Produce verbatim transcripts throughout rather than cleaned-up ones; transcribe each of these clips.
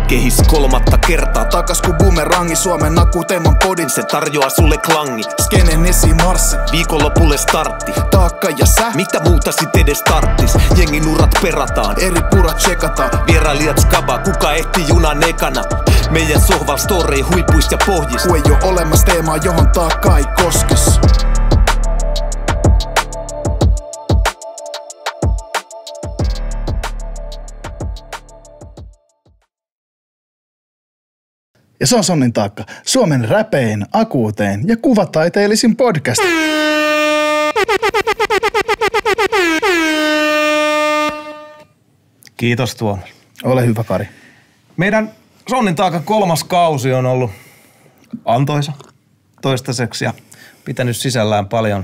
Kehis kolmatta kertaa takas ku bumerangi. Suomen naku teeman podin, se tarjoaa sulle klangi. Skenen esimarssi, viikonlopulle startti. Taakka ja sä, mitä muuta sit edes tarttis? Jengin urat perataan, eri purat tsekataan. Vierailijat skaba, kuka ehti junan ekana? Meidän sohval story huipuis ja pohjis. Ku ei oo olemassa teemaa, johon taakka ei koskes. Ja se on Sonnin taakka, Suomen räpein, akuutein ja kuvataiteellisin podcast. Kiitos Tuomas. Ole hyvä, Kari. Meidän Sonnin taakka kolmas kausi on ollut antoisa toistaiseksi ja pitänyt sisällään paljon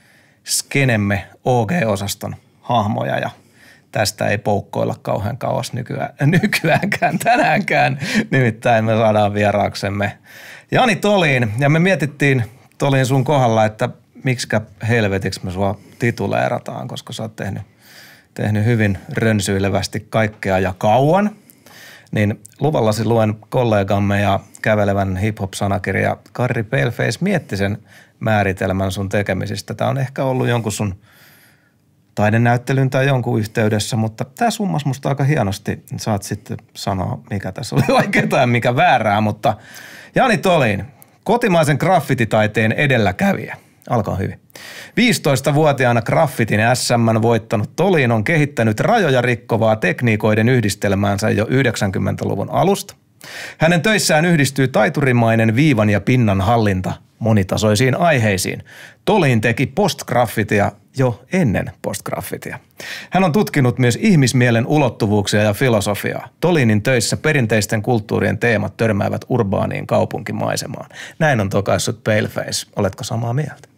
skenemme O G-osaston hahmoja ja tästä ei poukkoilla kauhean kauas nykyään, nykyäänkään, tänäänkään. Nimittäin me saadaan vieraaksemme Jani Tolin ja me mietittiin Tolin sun kohdalla, että miksikä helvetiksi me sua tituleerataan, koska sä oot tehnyt, tehnyt hyvin rönsyilevästi kaikkea ja kauan. Niin luvallasi luen kollegamme ja kävelevän hip-hop-sanakirja Karri Paleface mietti sen määritelmän sun tekemisistä. Tää on ehkä ollut jonkun sun taidenäyttelyn tai jonkun yhteydessä, mutta tää summas musta aika hienosti. Saat sitten sanoa, mikä tässä oli oikeaa ja mikä väärää, mutta Jani Tolin, kotimaisen graffititaiteen edelläkävijä. Alkaa hyvin. viisitoistavuotiaana graffitin S M:n voittanut Tolin on kehittänyt rajoja rikkovaa tekniikoiden yhdistelmäänsä jo yhdeksänkymmentäluvun alusta. Hänen töissään yhdistyy taiturimainen viivan ja pinnan hallinta monitasoisiin aiheisiin. Tolin teki postgraffitia jo ennen postgraffitia. Hän on tutkinut myös ihmismielen ulottuvuuksia ja filosofiaa. Tolinin töissä perinteisten kulttuurien teemat törmäävät urbaaniin kaupunkimaisemaan. Näin on tokaissut Paleface. Oletko samaa mieltä?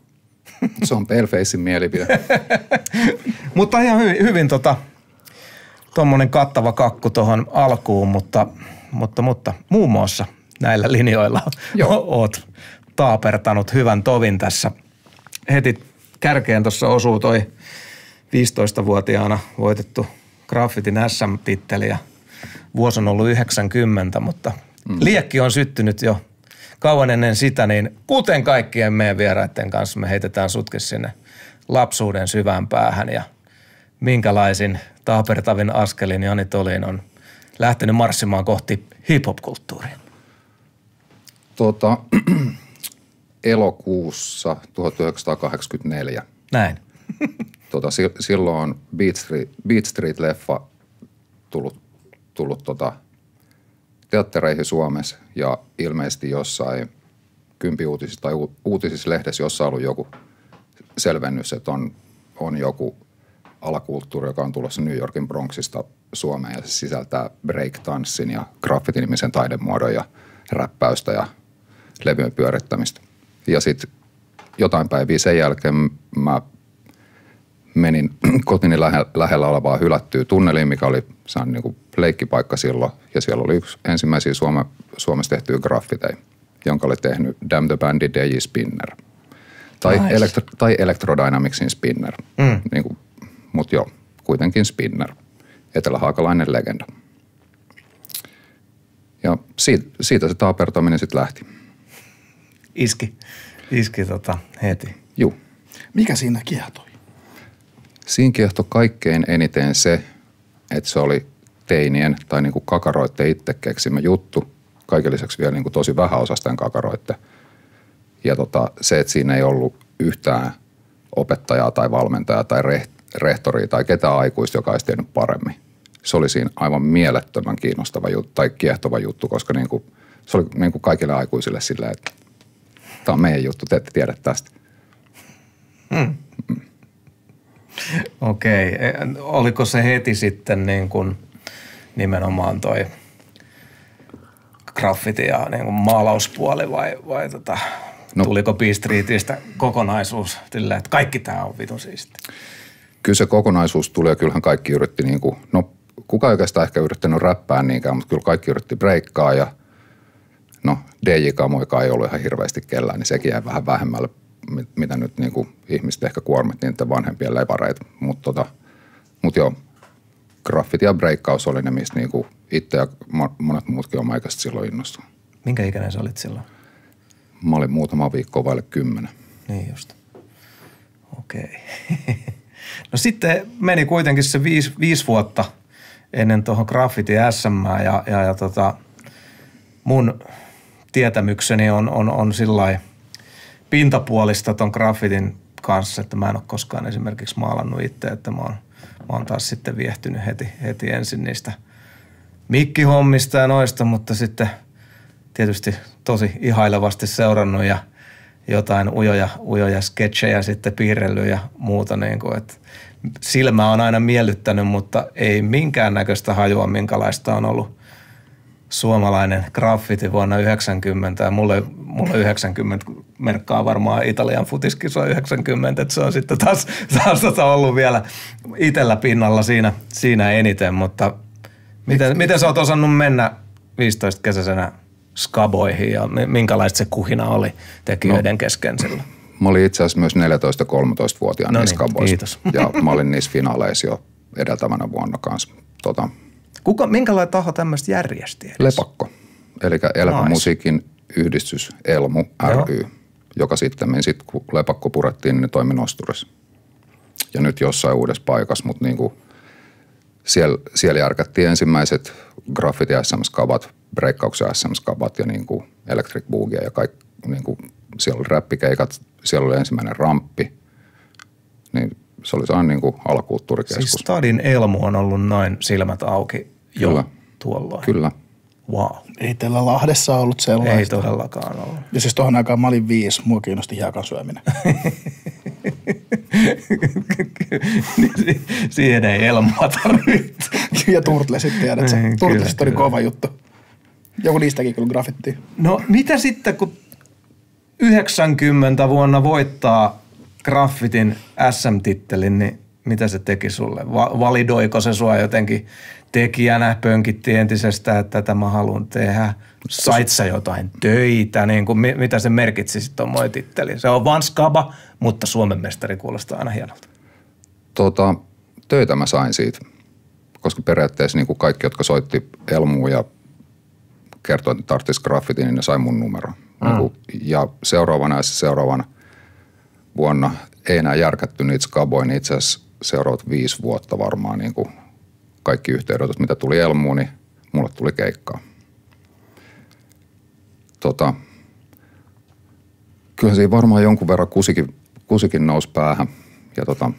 Se on Palefacein mielipide. Mutta ihan hyvin, hyvin tota, tommonen kattava kakku tuohon alkuun, mutta, mutta, mutta muun muassa näillä linjoilla oot taapertanut hyvän tovin tässä. Heti kärkeen tuossa osuu toi viisitoistavuotiaana voitettu graffitin S M-titteli ja vuosi on ollut yhdeksänkymmentä, mutta mm. liekki on syttynyt jo kauan ennen sitä, niin kuten kaikkien meidän vieraiden kanssa me heitetään sutkin sinne lapsuuden syvään päähän ja minkälaisin taapertavin askelin Jani Tolin on lähtenyt marssimaan kohti hip-hop-kulttuuria. Tuota, elokuussa tuhatyhdeksänsataakahdeksankymmentäneljä. Näin. Tota, silloin on Beat Street, Beat Street-leffa tullut, tullut tota, teattereihin Suomessa ja ilmeisesti jossain kympiuutisissa tai uutisissa lehdessä jossain ollut joku selvennys, että on, on joku alakulttuuri, joka on tulossa New Yorkin Bronxista Suomeen ja se sisältää breakdanssin ja graffiti-nimisen taidemuodon ja räppäystä ja levyjen pyörittämistä. Ja sitten jotain päiviä sen jälkeen mä menin kotini lähe, lähellä olevaa hylättyä tunneliin, mikä oli saan niin kuin leikkipaikka silloin. Ja siellä oli yksi ensimmäisiä Suome, Suomessa tehtyjä graffiteja, jonka oli tehnyt Damn the Bandit D J Spinner. Tai, nice. elektro, tai Electrodynamicsin Spinner. Mm. Niin kuin, mut joo, kuitenkin Spinner. Etelähaakalainen legenda. Ja siitä, siitä se taapertaminen sitten lähti. Iski, iski tota heti. Juu. Mikä siinä kiehtoi? Siinä kiehtoi kaikkein eniten se, että se oli teinien tai niinku kakaroitte itse keksimä juttu. Kaiken lisäksi vielä niinku tosi vähäosaisten kakaroitte. Ja tota, se, että siinä ei ollut yhtään opettajaa tai valmentajaa tai rehtoria tai ketään aikuista, joka olisi tehnyt paremmin. Se oli siinä aivan mielettömän kiinnostava juttu tai kiehtova juttu, koska niinku, se oli niinku kaikille aikuisille silleen, että tämä on meidän juttu, te ette tiedä tästä. Hmm. Mm. Okei. Oliko se heti sitten niin kuin nimenomaan toi graffiti ja niin kuin maalauspuoli vai, vai tota, no, tuliko B Streetistä kokonaisuus silleen, että kaikki tämä on vitun siisti? Kyllä se kokonaisuus tuli ja kyllähän kaikki yritti niin kuin, no kukaan oikeastaan ehkä yrittänyt räppää niinkään, mutta kyllä kaikki yritti breikkaa ja no D J-kamoikaan ei ollut ihan hirveästi kellään, niin sekin jäi vähän vähemmälle, mitä nyt niin kuin ihmiset ehkä kuormitti niiden vanhempien levareita. Mutta tota, mut joo, graffiti ja breikkaus oli ne, mistä niin kuin itse ja monet muutkin omaikäiset silloin innostu. Minkä ikäinen sä olit silloin? Mä olin muutama viikkoa vaille kymmenen. Niin just. Okei. No sitten meni kuitenkin se viisi, viisi vuotta ennen tuohon graffiti S M:ään ja, ja, ja tota, mun tietämykseni on, on, on sillai pintapuolista ton graffitin kanssa, että mä en ole koskaan esimerkiksi maalannut itse, että mä oon, mä oon taas sitten viehtynyt heti, heti ensin niistä mikkihommista ja noista, mutta sitten tietysti tosi ihailevasti seurannut ja jotain ujoja, ujoja sketsejä sitten piirrellyt ja muuta niin kuin, että silmä on aina miellyttänyt, mutta ei minkäännäköistä hajua, minkälaista on ollut suomalainen graffiti vuonna yhdeksänkymmentä. Ja mulle, mulle yhdeksänkymmentä merkkaa varmaan Italian futiskisoa yhdeksänkymmentä, että se on sitten taas, taas tota ollut vielä itsellä pinnalla siinä, siinä eniten, mutta miten, miten sä oot osannut mennä viisitoista kesäisenä skaboihin ja minkälaista se kuhina oli tekijöiden no, kesken sillä? Mä olin itse asiassa myös neljätoista-kolmetoista-vuotiaana no niissä niin, skaboissa. kiitos. Ja mä olin niissä finaaleissa jo edeltävänä vuonna kanssa. Tota, Kuka, minkälainen taho tämmöistä järjesti edes? Lepakko, eli elämänmusiikin nice. Yhdistys Elmu ry, Joo. joka sitten, sit, kun Lepakko purettiin, niin ne toimi Nosturissa. Ja nyt jossain uudessa paikassa, mutta niinku siellä, siellä järkättiin ensimmäiset graffiti S M-skabat, breikkauksen S M-skabat ja niinku electric boogie ja kaikki. Niinku, siellä oli räppikeikat, siellä oli ensimmäinen ramppi, niin se oli sellainen niin kuin alakulttuurikeskus. Siis Stadin Elmu on ollut noin silmät auki jo Kyllä. tuolloin. Kyllä. Wow. Ei teillä Lahdessa ollut sellaista. Ei todellakaan ollut. Ja siis tohon aikaan mä olin viisi, mua kiinnosti jääkan syöminen. Siihen ei Elmua tarvitse. Ja Turtlesit tiedät sä. Turtlesit oli kova juttu. Joku niistäkin kyllä graffittiin. No mitä sitten, kun yhdeksänkymmentä vuonna voittaa graffitin S M-tittelin, niin mitä se teki sulle? Va- validoiko se sua jotenkin tekijänä, pönkitti entisestä, että tätä mä haluan tehdä? Sait sä jotain töitä? Niin kuin, mitä se merkitsi sitten tuommoinen titteli? Se on vaan skaba, mutta Suomen mestari kuulostaa aina hienolta. Tota, töitä mä sain siitä, koska periaatteessa niin kuin kaikki, jotka soitti Elmuun ja kertoi, että tarvitsisi graffitin, niin ne sai mun numero. Mm. Niin kuin, ja seuraavana ja seuraavana vuonna ei enää järkätty niitä skaboja, niin itse asiassa seuraavat viisi vuotta varmaan niin kuin kaikki yhteydenotot, mitä tuli Elmuun, niin mulle tuli keikkaa. Tota, kyllä siinä varmaan jonkun verran kusikin, kusikin nousi päähän ja, tota,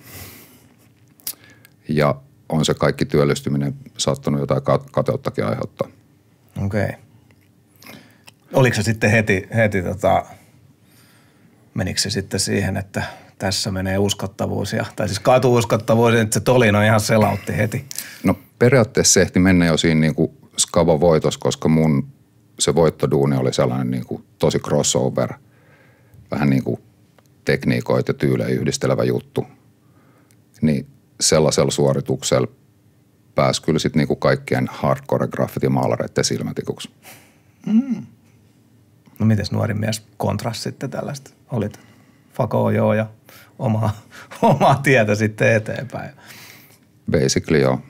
ja on se kaikki työllistyminen saattanut jotain kateuttakin aiheuttaa. Okei. Okay. Oliko se sitten heti, heti tota, menikö se sitten siihen, että tässä menee uskottavuus, ja, tai siis katu uskottavuus, että se Tolino ihan selautti heti? No periaatteessa se ehti mennä jo siinä niin kuin skaba voitos, koska mun se voittoduuni oli sellainen niin kuin tosi crossover, vähän niin kuin tekniikoita ja tyylejä yhdistelevä juttu. Niin sellaisella suorituksella pääsi kyllä sitten niin kuin kaikkien hardcore graffiti-maalareiden silmätikuksi. Mm. No mites nuori mies kontras sitten tällaista? Olit fakoo joo ja omaa, omaa tietä sitten eteenpäin. Basically joo.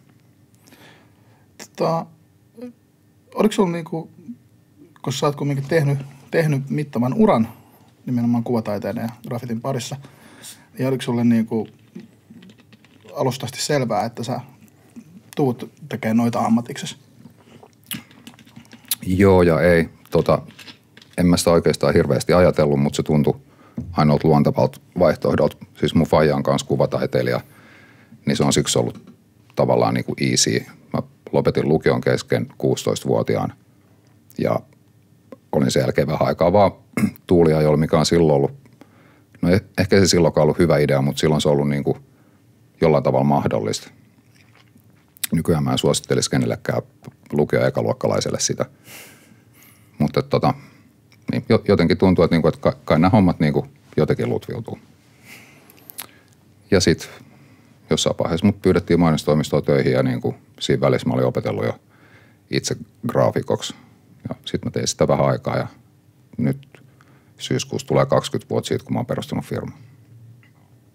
Tota, oliko sulla niinku, kun sä oot kumminkin tehnyt, tehnyt mittavan uran nimenomaan kuvataiteen ja graffitin parissa, niin oliko sulle niinku alusta asti selvää, että sä tuut tekemään noita ammatiksesi? Joo ja ei. Tota, en mä sitä oikeastaan hirveästi ajatellut, mutta se tuntui ainoalta luontevalta vaihtoehdolta. Siis mun faija on kanssa kuvataiteilija, niin se on siksi ollut tavallaan niin kuin easy. Mä lopetin lukion kesken kuusitoistavuotiaan ja olin sen jälkeen vähän aikaa vaan tuuliajolla, mikä on silloin ollut, no ehkä se silloinkaan ollut hyvä idea, mutta silloin se on ollut niin kuin jollain tavalla mahdollista. Nykyään mä en suosittelisi kenellekään lukio- ekaluokkalaiselle sitä. Mutta tota, niin jotenkin tuntuu, että, niinku, että kai nämä hommat niinku jotenkin lutviutuu. Ja sitten jossain vaiheessa mut pyydettiin mainostoimistoon töihin ja niinku siinä välissä mä olin opetellut jo itse graafikoksi. Ja sitten mä tein sitä vähän aikaa ja nyt syyskuussa tulee kaksikymmentä vuotta siitä, kun mä oon perustanut firman.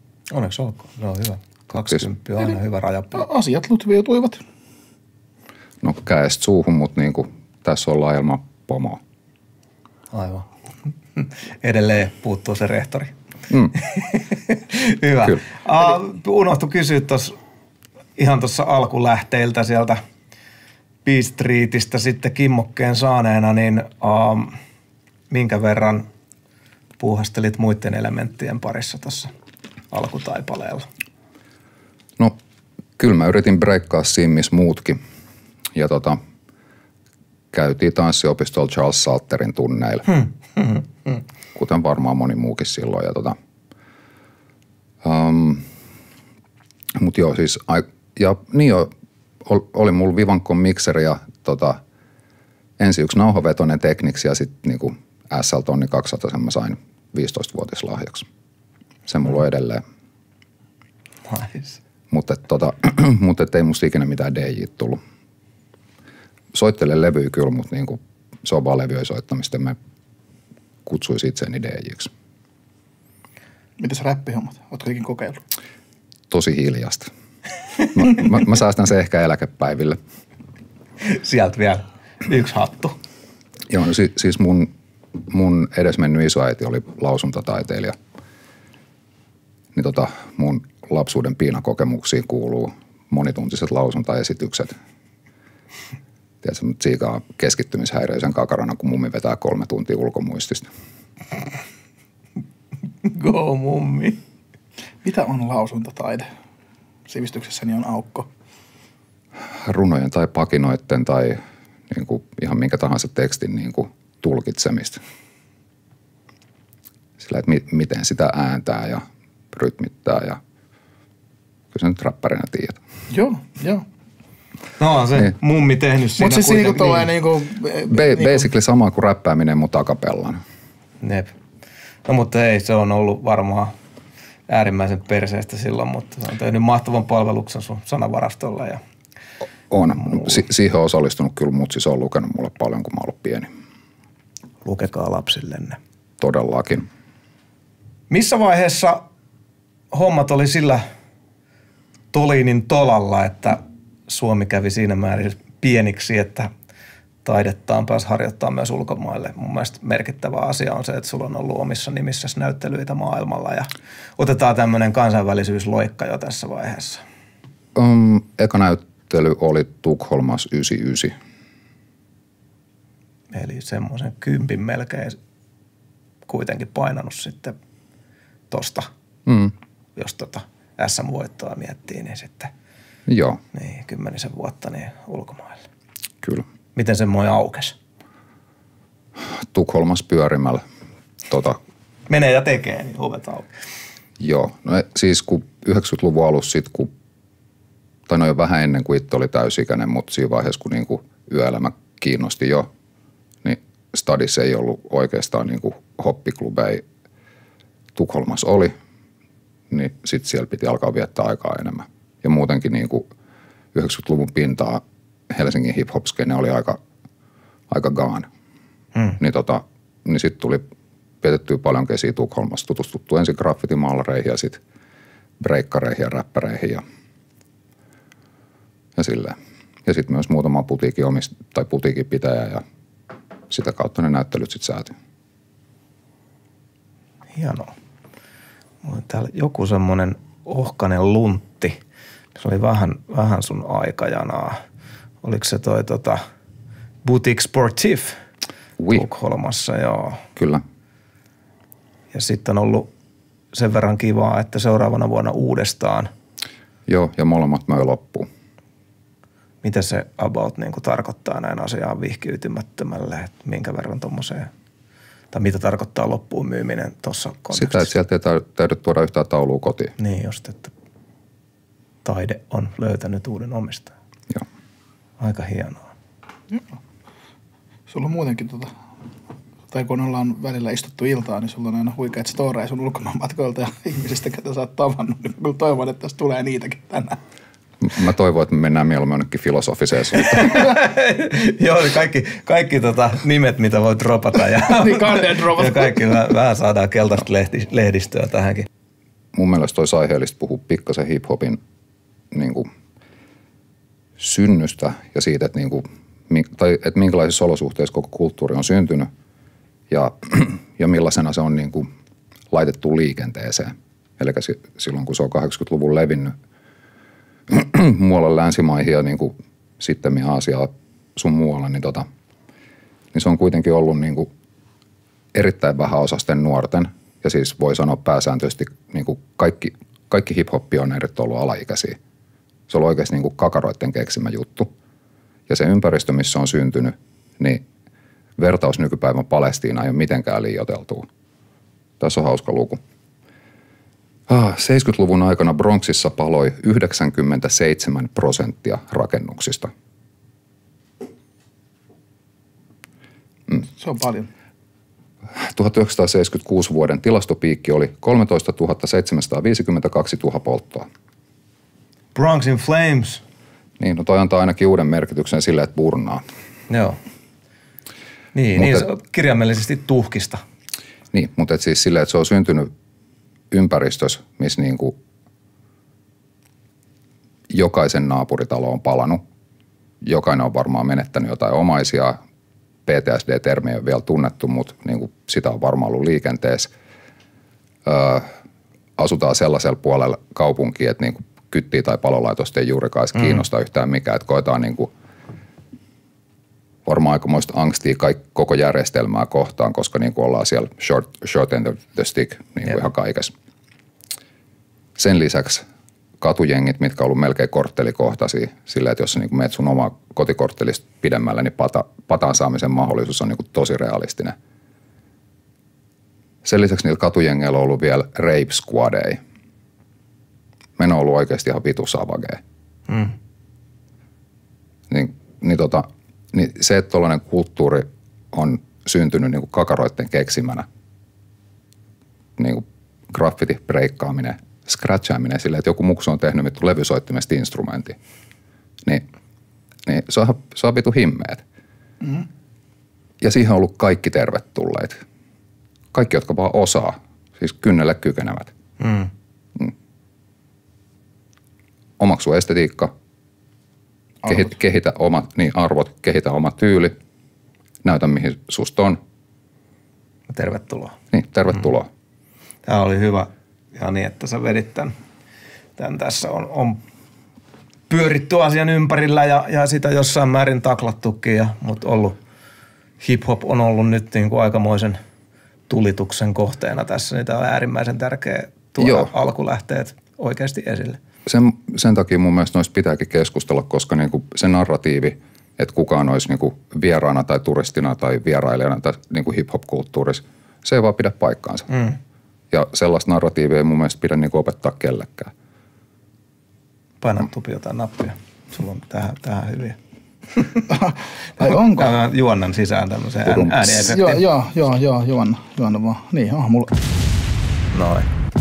Onneksi olkoon. Se on hyvä. kaksikymmentä on aina hyvä rajapeli. Asiat lutviutuivat. No käestä suuhun, mutta niin kuin tässä ollaan ilman pomoa. Aivan. Edelleen puuttuu se rehtori. Mm. Hyvä. Uh, unohtu kysyä tuossa ihan tuossa alkulähteiltä sieltä Beat Streetistä sitten kimmokkeen saaneena, niin uh, minkä verran puuhastelit muiden elementtien parissa tuossa alkutaipaleella? No kyllä mä yritin breikkaa siinä, missä muutkin. Ja tota, käytiin tanssiopistolla Charles Salterin tunneilla, hmm. Hmm. Hmm. kuten varmaan moni muukin silloin. Ja tota, um, mut joo siis, ja niin jo, oli mulla Vivancon mikseri ja tota, ensin yksi nauhavetoinen Technics ja sitten niinku S L-tonni kaksisataa sen mä sain viisitoistavuotislahjaksi. Se mulla on edelleen. Nice. Mutta tota, mut ei musta ikinä mitään D J tullut. Soittelen levyä kyllä, mutta niinku, se on vaan levyä soittamista. Mä kutsuisin itseäni D J:ksi. Mitäs räppihommat? Ootko ikin kokeillut? Tosi hiljasta. Mä, mä, mä säästän se ehkä eläkepäiville. Sieltä vielä yksi hattu. Joo, no si, siis mun, mun edesmennyt isoäiti oli lausuntataiteilija. Niin tota, mun lapsuuden piinakokemuksiin kuuluu monituntiset lausuntaesitykset. Tiedätkö, mutta siikaa keskittymishäiriöisen kakarana, kun mummi vetää kolme tuntia ulkomuistista. Go mummi. Mitä on lausuntataide? Sivistyksessäni on aukko. Runojen tai pakinoiden tai niin kuin ihan minkä tahansa tekstin niin kuin tulkitsemista. Sillä, että mi- miten sitä ääntää ja rytmittää ja kyllä sä nyt räppärinä tiedät. Joo, joo. No on se niin. Mummi tehnyt siinä. Mutta siis niinku tolleen niinku... Ba- basically sama kuin räppääminen, mutta akapellan. Jep. No mutta ei, se on ollut varmaan äärimmäisen perseestä silloin, mutta se on tehnyt mahtavan palveluksen sun sanavarastolla. Ja on. Si- siihen on osallistunut kyllä, mutta siis on lukenut mulle paljon, kun mä oon ollut pieni. Lukekaa lapsillenne. Todellakin. Missä vaiheessa hommat oli sillä Tolinin tolalla, että Suomi kävi siinä määrin pieniksi, että taidettaan pääsi harjoittaa myös ulkomaille. Mun mielestä merkittävä asia on se, että sulla on ollut omissa nimissäsi näyttelyitä maailmalla ja otetaan tämmöinen kansainvälisyysloikka jo tässä vaiheessa. Um, eka näyttely oli Tukholmassa yhdeksänkymmentäyhdeksän. Eli semmoisen kympin melkein kuitenkin painanut sitten tosta, mm. jos tota S M-voittoa miettii, niin sitten joo. Niin, kymmenisen vuotta niin ulkomaille. Kyllä. Miten semmoinen aukesi? Tukholmassa pyörimällä. Tota. Menee ja tekee, niin ovet auki. Joo. No siis kun yhdeksänkymmentäluvun alussa sit, kun, tai no jo vähän ennen kuin itse oli täysikäinen, mutta siinä vaiheessa, kun niinku yöelämä kiinnosti jo, niin stadissa ei ollut oikeastaan niinku hoppiklubeja. Tukholmassa oli, niin sitten siellä piti alkaa viettää aikaa enemmän. Ja muutenkin niin kuin yhdeksänkymmentäluvun pintaa Helsingin hip-hop-skene oli aika, aika gone. Hmm. Niin, tota, niin sitten tuli vietettyä paljon kesiä Tukholmassa, tutustuttu ensin graffitimaalareihin ja sitten breikkareihin ja räppäreihin ja, ja silleen. Ja sitten myös muutama putiikin omista, tai putiikin pitäjä ja sitä kautta ne näyttelyt sitten säätyi. Hienoa. Mulla on täällä joku semmoinen ohkainen luntti. Se oli vähän, vähän sun aikajanaa. Oliko se toi tota Boutique Sportif oui. Tukholmassa, joo. Kyllä. Ja sitten on ollut sen verran kivaa, että seuraavana vuonna uudestaan. Joo, ja molemmat möi loppuun. Mitä se about niin kuin tarkoittaa näin asiaan vihkiytymättömälle, että minkä verran tommoseen, tai mitä tarkoittaa loppuun myyminen tuossa kontekstissa? Sitä, että sieltä ei täydy tuoda yhtään taulua kotiin. Niin just, että taide on löytänyt uuden omistajan. Joo. Aika hienoa. Joo. Sulla on muutenkin tota, tai kun ollaan välillä istuttu iltaan, niin sulla on aina huikeat storeja sun ulkomaanmatkoilta ja ihmisistä, ketä sä oot tavannut. Niin kyllä toivon, että tästä tulee niitäkin tänään. Mä toivon, että me mennään mieluummin jonnekin filosofiseen suuntaan. Joo, kaikki, kaikki tota nimet, mitä voi dropata. Ja, niin kanneen dropata. Ja kaikki vähän saadaan keltaista lehti, lehdistöä tähänkin. Mun mielestä olisi aiheellista puhua pikkasen hip-hopin niin kuin synnystä ja siitä, että, niinku, tai, että minkälaisissa olosuhteissa koko kulttuuri on syntynyt ja, ja millaisena se on niinku laitettu liikenteeseen. Eli silloin, kun se on kahdeksankymmentäluvun levinnyt muualle länsimaihin ja niinku sitten Aasiaa sun muualla, niin, tota, niin se on kuitenkin ollut niinku erittäin vähäosaisten nuorten, ja siis voi sanoa pääsääntöisesti niinku kaikki, kaikki hip-hop-pioneerit on ollut alaikäisiä. Se on ollut oikeasti niinku kakaroitten keksimä juttu. Ja se ympäristö, missä on syntynyt, niin vertaus nykypäivän Palestiinaan ei ole mitenkään liioiteltua. Tässä on hauska luku. Ah, seitsemänkymmentäluvun aikana Bronxissa paloi yhdeksänkymmentäseitsemän prosenttia rakennuksista. Mm. Se on paljon. tuhatyhdeksänsataaseitsemänkymmentäkuusi vuoden tilastopiikki oli kolmetoistatuhatta seitsemänsataaviisikymmentäkaksi tuhapolttoa. Bronx in Flames. Niin, no toi antaa ainakin uuden merkityksen sille, että burnaa. Joo. Niin, mutta, niin se on kirjaimellisesti tuhkista. Niin, mutta et siis silleen, että se on syntynyt ympäristössä, missä niinku jokaisen naapuritalo on palannut. Jokainen on varmaan menettänyt jotain omaisia. P T S D-termi ei ole vielä tunnettu, mutta niinku sitä on varmaan ollut liikenteessä. Öö, asutaan sellaisella puolella kaupunkia, että niinku kyttiä tai palolaitosta ei juurikaan mm. kiinnosta yhtään mikään. Että koetaan niinku varmaan aikamoista angstia kaikki, koko järjestelmää kohtaan, koska niinku ollaan siellä short, short end of the stick niinku yep. ihan kaikessa. Sen lisäksi katujengit, mitkä on ollut melkein korttelikohtaisia, sillä että jos sä niinku menet sun omaa kotikorttelista pidemmälle, niin pata, pataan saamisen mahdollisuus on niinku tosi realistinen. Sen lisäksi niillä katujengeillä on ollut vielä rape squadeja. Meillä on ollut oikeasti ihan vitu savagea. Mm. Niin, niin, tota, niin se, että tollainen kulttuuri on syntynyt niinku kakaroitten keksimänä, niinku graffiti, breikkaaminen, scratchaaminen silleen, että joku muksu on tehnyt vittu levysoittimesta instrumentin, niin, niin se on, se on vitu himmeet. Mm-hmm. Ja siihen on ollut kaikki tervetulleet. Kaikki, jotka vaan osaa, siis kynnelle kykenevät. Mm. Mm. Omaksu estetiikka, kehit, kehitä omat niin arvot, kehitä oma tyyli, näytä mihin susta on. Tervetuloa. Niin, tervetuloa. Mm. Tämä oli hyvä. Ja niin, että sä vedit tämän. Tämän tässä on, on pyöritty asian ympärillä ja, ja sitä jossain määrin taklattukin, ja, mutta ollut, hip-hop on ollut nyt niin kuin aikamoisen tulituksen kohteena tässä. Niitä on äärimmäisen tärkeä tuoda Joo. alkulähteet oikeasti esille. Sen, sen takia mun mielestä noista pitääkin keskustella, koska niinku se narratiivi, että kukaan olisi niinku vieraana tai turistina tai vierailijana tai niinku hip-hop-kulttuurissa, se ei vaan pidä paikkaansa. Mm. Ja sellaista narratiivia ei mun mielestä pidä niinku opettaa kellekään. Paina Tupi jotain nappia. Sulla on tähän, tähän hyviä. Ai onko? Mä juonnan sisään tämmöisen ääniefektin. Joo, joo, joo, joo, juonna, juonna vaan. Niin, onhan mulla. Noin.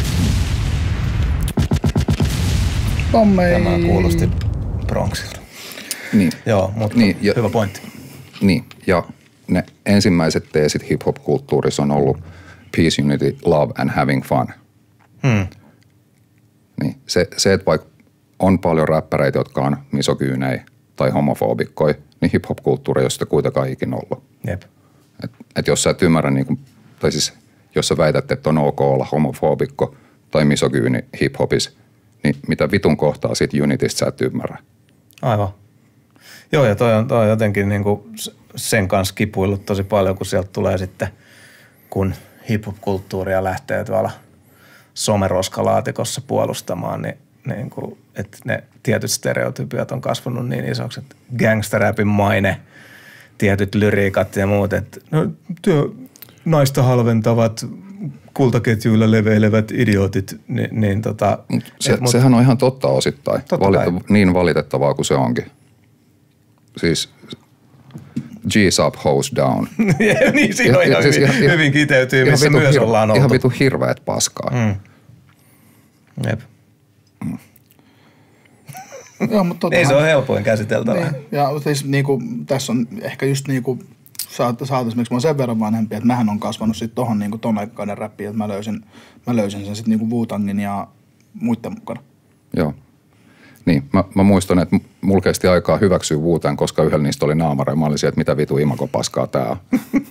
Tommei. Tämä kuulosti Bronxilta. Niin. Joo, mutta niin, ja, hyvä pointti. Niin, ja ne ensimmäiset teesit hip-hop-kulttuurissa on ollut peace, unity, love and having fun. Hmm. Niin, se, se, että vaikka on paljon räppäreitä, jotka on misogyynejä tai homofobikkoja, niin hip-hop-kulttuuri ei ole sitä kuitenkaan ikinä ollut. Jep. Et, et jos sä et ymmärrä, niin kuin, tai siis jos sä väität, että on ok olla homofobikko tai misogyyni hip-hopissa, niin mitä vitun kohtaa siitä unitista sä et ymmärrä. Aivan. Joo, ja toi on, toi on jotenkin niin kuin sen kanssa kipuillut tosi paljon, kun sieltä tulee sitten, kun hip-hop-kulttuuria lähtee tuolla someroskalaatikossa puolustamaan, niin, niin kuin, että ne tietyt stereotypiat on kasvanut niin isoksi, että gangsterräpin maine, tietyt lyriikat ja muut, että no, työ, naista halventavat kultaketjuilla leveilevät idiotit, niin, niin tota... Se, et, mut, sehän on ihan totta osittain, totta Valitettav- niin valitettavaa kuin se onkin. Siis G's up, hose down. niin, siinä on ihan, siis hyvin, ihan, hyvin kiteytyy, ihan missä myös hir- ollaan oltu. Ihan vitu hirveät paskaa. Mm. Jep. Mm. Joo, mutta tota, ei se ole helpoin käsiteltävä. Niin, ja siis niinku, tässä on ehkä just niinku, saataisiin, miksi mä oon sen verran vanhempi, että mähän on kasvanut sitten tohon niinku ton aikainen räppiin, että mä löysin, mä löysin sen sitten niinku Wu-Tangin ja muiden mukana. Joo. Niin, mä, mä muistan, että mulla kesti aikaa hyväksyä Wu-Tang, koska yhdellä niistä oli naamari. Mä olin sieltä, että mitä vitu imakopaskaa tää on.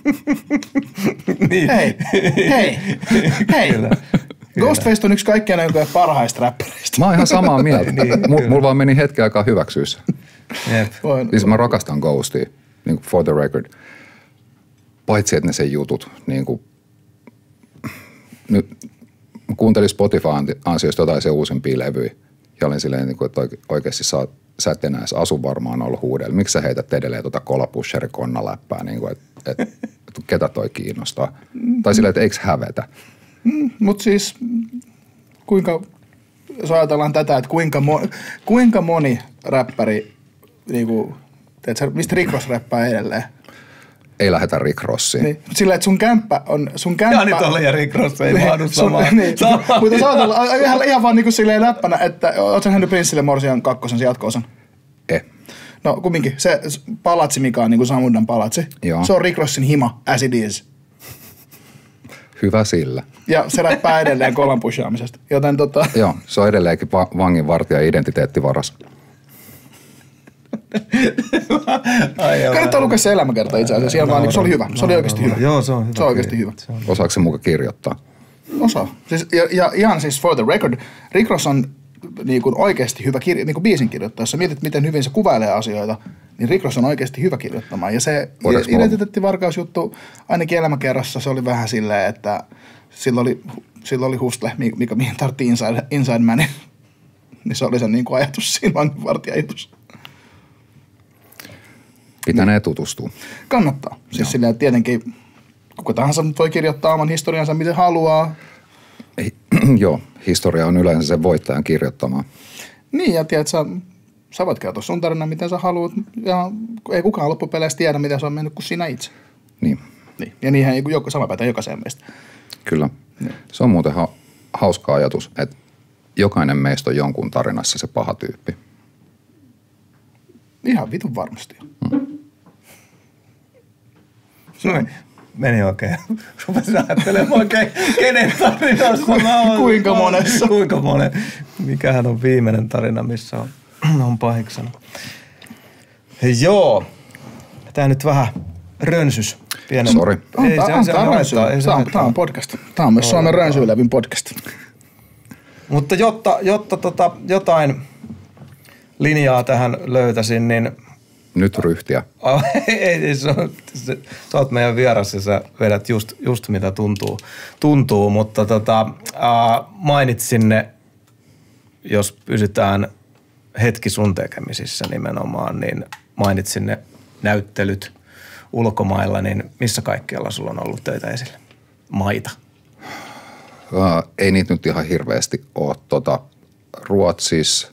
Niin. Hei, hei, hei. Kyllä. Ghostface on yksi kaikkien aikojen parhaista räppäreistä. Mä oon ihan samaa mieltä. niin, mulla mul vaan meni hetken aikaa hyväksyä se. Jep. Siis mä rakastan Ghostia, niin kuin for the record. Paitsi, että ne sen jutut, niin kuin, nyt mä kuuntelin Spotify ansiosta jotain se uusimpia levyjä. Ja olin silleen, että oikeasti sä, sä et enää edes asu varmaan ollut huudella. Miksi sä heität edelleen tuota kolapusherin konnaläppää, niin kuin, että et, et, ketä toi kiinnostaa? Tai silleen, että eikö hävetä? Mm, mutta siis kuinka, jos ajatellaan tätä, että kuinka, mo, kuinka moni räppäri, niin kuin, teetkö, mistä Rick Ross räppää edelleen? Ei lähetä Rick Rossiin. Niin, sillä että sun kämppä on... Sun kämppä, Jani Tolle ja Rick Ross ei mahdu samaan. Niin, sama. Mutta sä ajatella, ihan, ihan vaan niin kuin silleen läppänä, että oot sä nähnyt Prinssille Morsian kakkosen, se jatko-osan? Eh. No kumminkin, se palatsi, mikä on niin kuin Samundan palatsi, Joo. Se on Rick Rossin hima, as it is. Hyvä sillä. Ja se räppää edelleen kolan pushaamisesta. Joten tota... Joo, se on edelleenkin va- vanginvartija identiteettivaras. Kannattaa lukea se elämäkerta itse asiassa. Siellä vaan, niin, se oli hyvä. Se oli oikeasti hyvä. Joo, se on hyvä. Se on oikeasti hyvä. Osaako se muka kirjoittaa? Osaa. Siis, ja, ja ihan siis for the record, Rick Ross on niin kuin oikeasti hyvä kirjo, niin kuin biisin kirjoittaja. Jos sä mietit, miten hyvin se kuvailee asioita, niin Rick Ross on oikeasti hyvä kirjoittamaan. Ja se identiteettivarkausjuttu, ainakin elämäkerrassa, se oli vähän silleen, että sillä oli, sillä oli hustle, mikä mihin tarvittiin inside, inside manin. Niin se oli se niin kuin ajatus siinä, vanginvartijajutus. Pitänee tutustua. Kannattaa. Siis Joo. silleen, että tietenkin kuka tahansa voi kirjoittaa oman historiansa miten haluaa. Ei, joo, historia on yleensä sen voittajan kirjoittamaan. Niin, ja tiedät, sä, sä voit kertoa sun tarinan, miten sä haluat, ja ei kukaan loppupeleissä tiedä, miten se on mennyt kuin sinä itse. Niin. Niin. Ja niinhän ei joku sama pätee jokaiseen meistä. Kyllä. Niin. Se on muuten ha- hauska ajatus, että jokainen meistä on jonkun tarinassa se paha tyyppi. Ihan vitun varmasti. Hmm. Noin. Meni oikein. Rupesin ajattelemaan oikein, kenen tarinassa on. Kuinka monessa. Kuinka monen. Mikähän on viimeinen tarina, missä on, on pahiksena. Joo. Tää nyt vähän rönsys. Pienen. Sori. Ei, se, se on rönsyy. Tämä on, on podcast. Tämä on myös Suomen rönsyylevin podcast. Mutta jotta, jotta tota, jotain linjaa tähän löytäisin, niin... Nyt ryhtiä. ei, ei, se on, se, sä oot meidän vieras ja sä vedät just, just mitä tuntuu, tuntuu mutta tota, ää, mainitsin ne, jos pysytään hetki sun tekemisissä nimenomaan, niin mainitsin ne näyttelyt ulkomailla, niin missä kaikkialla sulla on ollut töitä esillä? Maita. Uh, ei niitä nyt ihan hirveästi ole. Tota, Ruotsissa,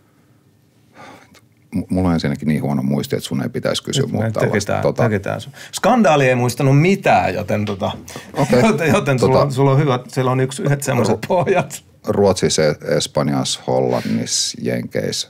M- mulla on ensinnäkin niin huono muisti, että sun ei pitäisi kysyä muuta. Tota... Skandaali ei muistanut mitään, joten, tota, okay. joten, joten tota, sulla, on, sulla on hyvä, siellä on yksi, yhdet semmoiset Ru- pohjat. Ruotsissa, Espanjassa, Hollannissa, Jenkeissä.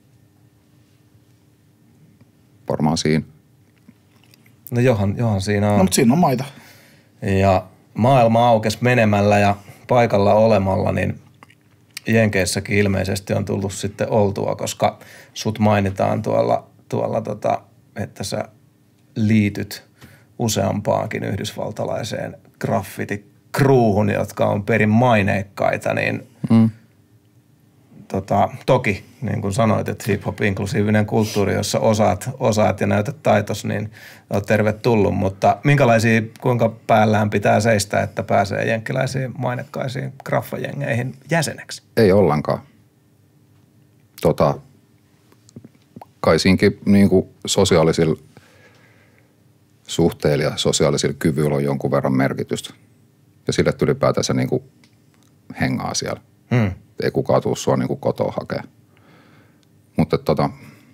Varmaan siinä. No johan, johan siinä on. No mutta siinä on maita. Ja maailma aukesi menemällä ja paikalla olemalla, niin Jenkeissäkin ilmeisesti on tullut sitten oltua, koska sut mainitaan tuolla, tuolla tota, että sä liityt useampaankin yhdysvaltalaiseen graffiti-kruuhun, jotka on perin maineikkaita, niin mm. tota, toki, niin kuin sanoit, että hip-hop inklusiivinen kulttuuri, jossa osaat, osaat ja näytät taitos, niin olet tervetullut, mutta minkälaisia, kuinka päällään pitää seistä, että pääsee jenkkiläisiin mainekkaisiin graffajengeihin jäseneksi? Ei ollenkaan. Tota, kai siinkin niin kuin sosiaalisilla suhteilla ja sosiaalisilla kyvyillä on jonkun verran merkitystä. Ja sille ylipäätänsä niin kuin hengaa siellä. Hmm. Ei kukaan tuu sua niin kuin kotoa hakea. Mutta tota,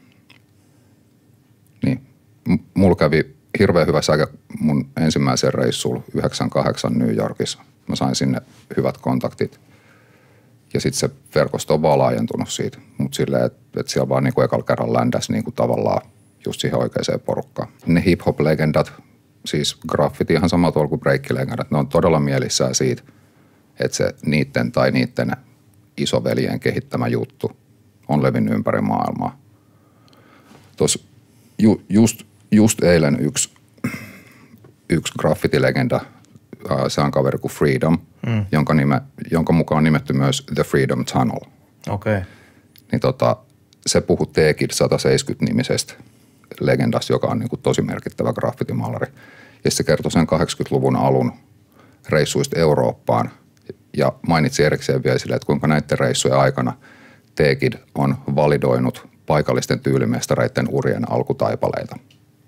niin, m- mulla kävi hirveän hyvä säkä mun ensimmäisen reissulla yhdeksänkymmentäkahdeksan New Yorkissa. Mä sain sinne hyvät kontaktit. Ja sitten se verkosto on vaan laajentunut siitä. Mutta silleen, että et siellä vaan niinku ekalla kerralla ländäs niinku tavallaan just siihen oikeaan porukkaan. Ne hip-hop-legendat, siis graffiti ihan sama tuolla kuin breikki-legendat, ne on todella mielissään siitä, että se niitten tai niitten isoveljen kehittämä juttu on levinnyt ympäri maailmaa. Tuossa ju, just, just eilen yksi, yksi graffitilegenda, se on kaveri kuin Freedom, mm. jonka, nime, jonka mukaan on nimetty myös The Freedom Tunnel. Okei. Okay. Niin tota, se puhui T-Kid sata seitsemänkymmentä-nimisestä legendasta, joka on niin kuin tosi merkittävä graffitimaalari. Ja se kertoi sen kahdeksankymmentäluvun alun reissuista Eurooppaan ja mainitsi erikseen vielä sille, että kuinka näiden reissujen aikana T-Kid on validoinut paikallisten tyylimestareiden urien alkutaipaleita.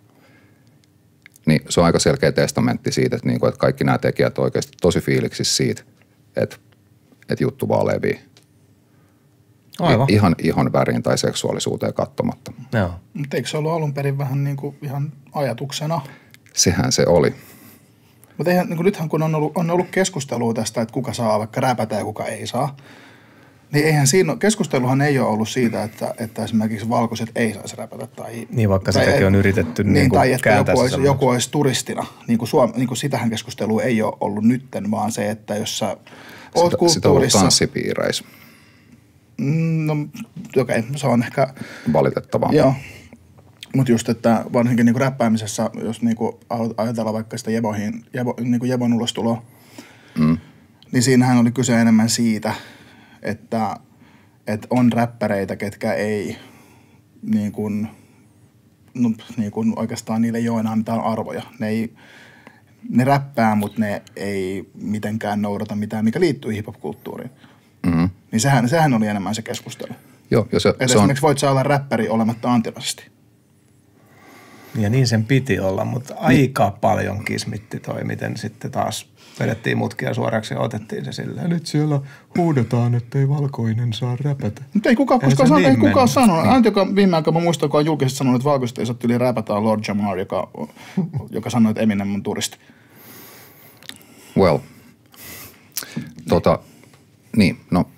Niin se on aika selkeä testamentti siitä, että, niin kuin, että kaikki nämä tekijät on oikeasti tosi fiiliksissä siitä, että, että juttu vaan levii. Aivan. Ihan ihon väriin tai seksuaalisuuteen katsomatta. Joo. Mutta eikö se ollut alun perin vähän niin kuin ihan ajatuksena? Sehän se oli. Mutta eihän, niin kuin nythän kun on ollut, on ollut keskustelua tästä, että kuka saa vaikka räpätä ja kuka ei saa, niin eihän siinä, keskusteluhan ei ole ollut siitä, että, että esimerkiksi valkoiset ei saisi räpätä. Tai, niin vaikka tai, sitäkin on yritetty niin, niin tai että joku olisi, semmoinen. joku olisi turistina. Niin kuin, Suom, niin kuin sitähän keskustelua ei ole ollut nytten, vaan se, että jos sä oot sitä, kulttuurissa. sitä on ollut tanssipiireissä. No okei, okay, se on ehkä valitettavaa. Joo. Mutta just, että varsinkin niinku räppäämisessä, jos niinku ajatellaan vaikka sitä Jebohin, Jebo, niinku Jebon ulostuloa, mm. niin siinähän oli kyse enemmän siitä, että, että on räppäreitä, ketkä ei niin kuin, no, niin kuin oikeastaan niille ei ole enää mitään arvoja. Ne, ei, ne räppää, mutta ne ei mitenkään noudata mitään, mikä liittyy hip-hop-kulttuuriin. Mm-hmm. Niin sehän, sehän oli enemmän se keskustelu. Joo, ja se, että se esimerkiksi on... voit sä olla räppäri olematta antirasisti. Ja niin sen piti olla, mutta aika niin. paljon kismitti toi, miten sitten taas vedettiin mutkia suoraksi ja otettiin se silleen. Nyt siellä huudetaan, että ei valkoinen saa räpätä. Mutta ei kukaan koskaan san, niin kuka sanonut. Niin. Aina joka viime aikoina mä muistan, kun on julkisesti sanonut, että valkoiset ei saa yli räpätä, on Lord Jamar, joka, joka sanoi, että Eminem on turisti. Well, tota, niin, no.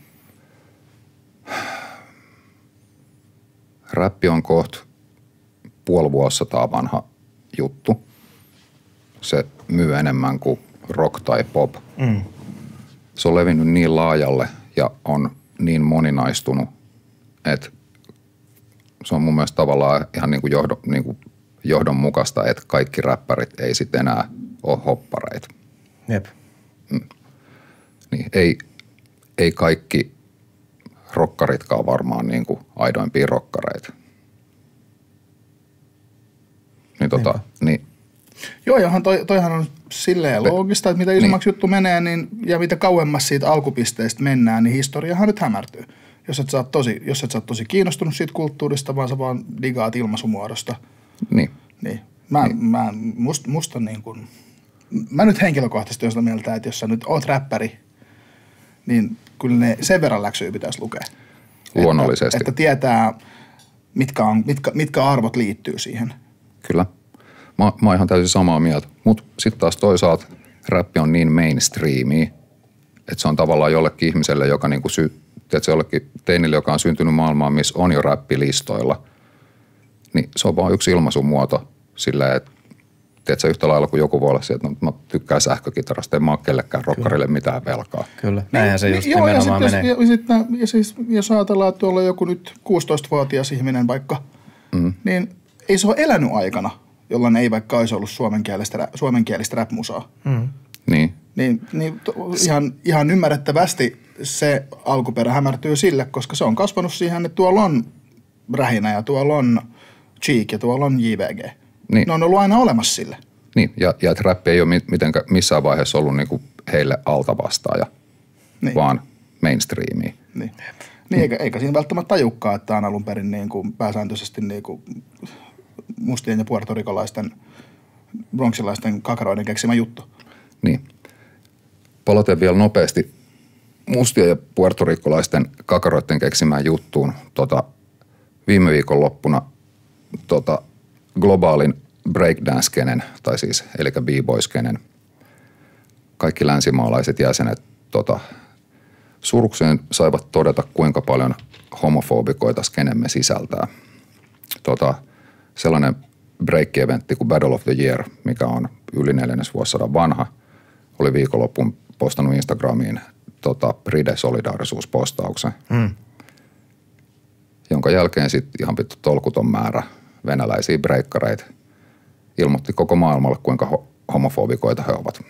Räppi on kohta puoli vuosisataa vanha juttu. Se myy enemmän kuin rock tai pop. Mm. Se on levinnyt niin laajalle ja on niin moninaistunut, että se on mun mielestä tavallaan ihan niin kuin johdon, niin kuin johdonmukaista, että kaikki räppärit ei sitten enää ole hoppareita. Jep. Mm. Niin, ei, ei kaikki rokkaritkaan varmaan niin kuin aidoimpia rokkareita. Niin tota, niin. Joo, johan toi, toihan on silleen loogista, että mitä isommaksi niin. juttu menee niin, ja mitä kauemmas siitä alkupisteestä mennään, niin historiahan nyt hämärtyy. Jos et sä oot tosi, jos et sä oot tosi kiinnostunut siitä kulttuurista, vaan sä vaan digaat ilmaisumuodosta. Niin. Niin. Mä, niin. mä, must, musta niin kuin, mä nyt henkilökohtaisesti olen sitä mieltä, että jos sä nyt oot räppäri, niin kyllä ne sen verran läksyjä pitäisi lukea. Luonnollisesti. Että, että tietää, mitkä, on, mitkä, mitkä arvot liittyy siihen. Kyllä. Mä, mä oon ihan täysin samaa mieltä. Mutta sitten taas toisaalta räppi on niin mainstreamia, että se on tavallaan jollekin ihmiselle, joka niinku sy- tiedätkö, jollekin teinille, joka on syntynyt maailmaan, missä on jo räppilistoilla, niin se on vaan yksi ilmaisumuoto silleen, että tiedätkö, yhtä lailla kuin joku voi olla sieltä, että no, mä tykkään sähkökitarasta, en mä ole kellekään rockarille mitään velkaa. Kyllä, näinhän se just joo, nimenomaan ja menee. Ja, ja, sit, ja siis, jos ajatellaan, että tuolla on joku nyt kuusitoistavuotias ihminen vaikka, mm. niin ei se ole elänyt aikana, jolloin ei vaikka olisi ollut suomenkielistä, suomenkielistä rap-musaa. Mm. Niin. Niin, niin to, ihan, ihan ymmärrettävästi se alkuperä hämärtyy sille, koska se on kasvanut siihen, että tuolla on Rähinä ja tuolla on Cheek ja tuolla on J V G. Niin. Ne on ollut aina olemassa sille. Niin, ja, ja että räppi ei ole mitenkään missään vaiheessa ollut niinku heille altavastaaja, niin. vaan mainstreamia. Niin, niin eikä, eikä siinä välttämättä tajukkaa, että on alun perin niin kuin pääsääntöisesti niin kuin mustien ja puertorikolaisten, bronxilaisten kakaroiden keksimä juttu. Niin. Palaten vielä nopeasti mustien ja puertorikkolaisten kakaroiden keksimään juttuun. Tota, viime viikon loppuna tota, globaalin breakdance-skenen, tai siis eli b-boy-skenen, kaikki länsimaalaiset jäsenet tota, surukseen saivat todeta, kuinka paljon homofobikoita skenemme sisältää. Tota, sellainen break-eventti kuin Battle of the Year, mikä on yli neljännes vuosisadan vanha, oli viikonloppuun postannut Instagramiin tota, Pride-solidaarisuuspostauksen. Mm. jonka jälkeen sitten ihan vittu tolkuton määrä venäläisiä breikkareita ilmoitti koko maailmalle, kuinka ho- homofobikoita he ovat.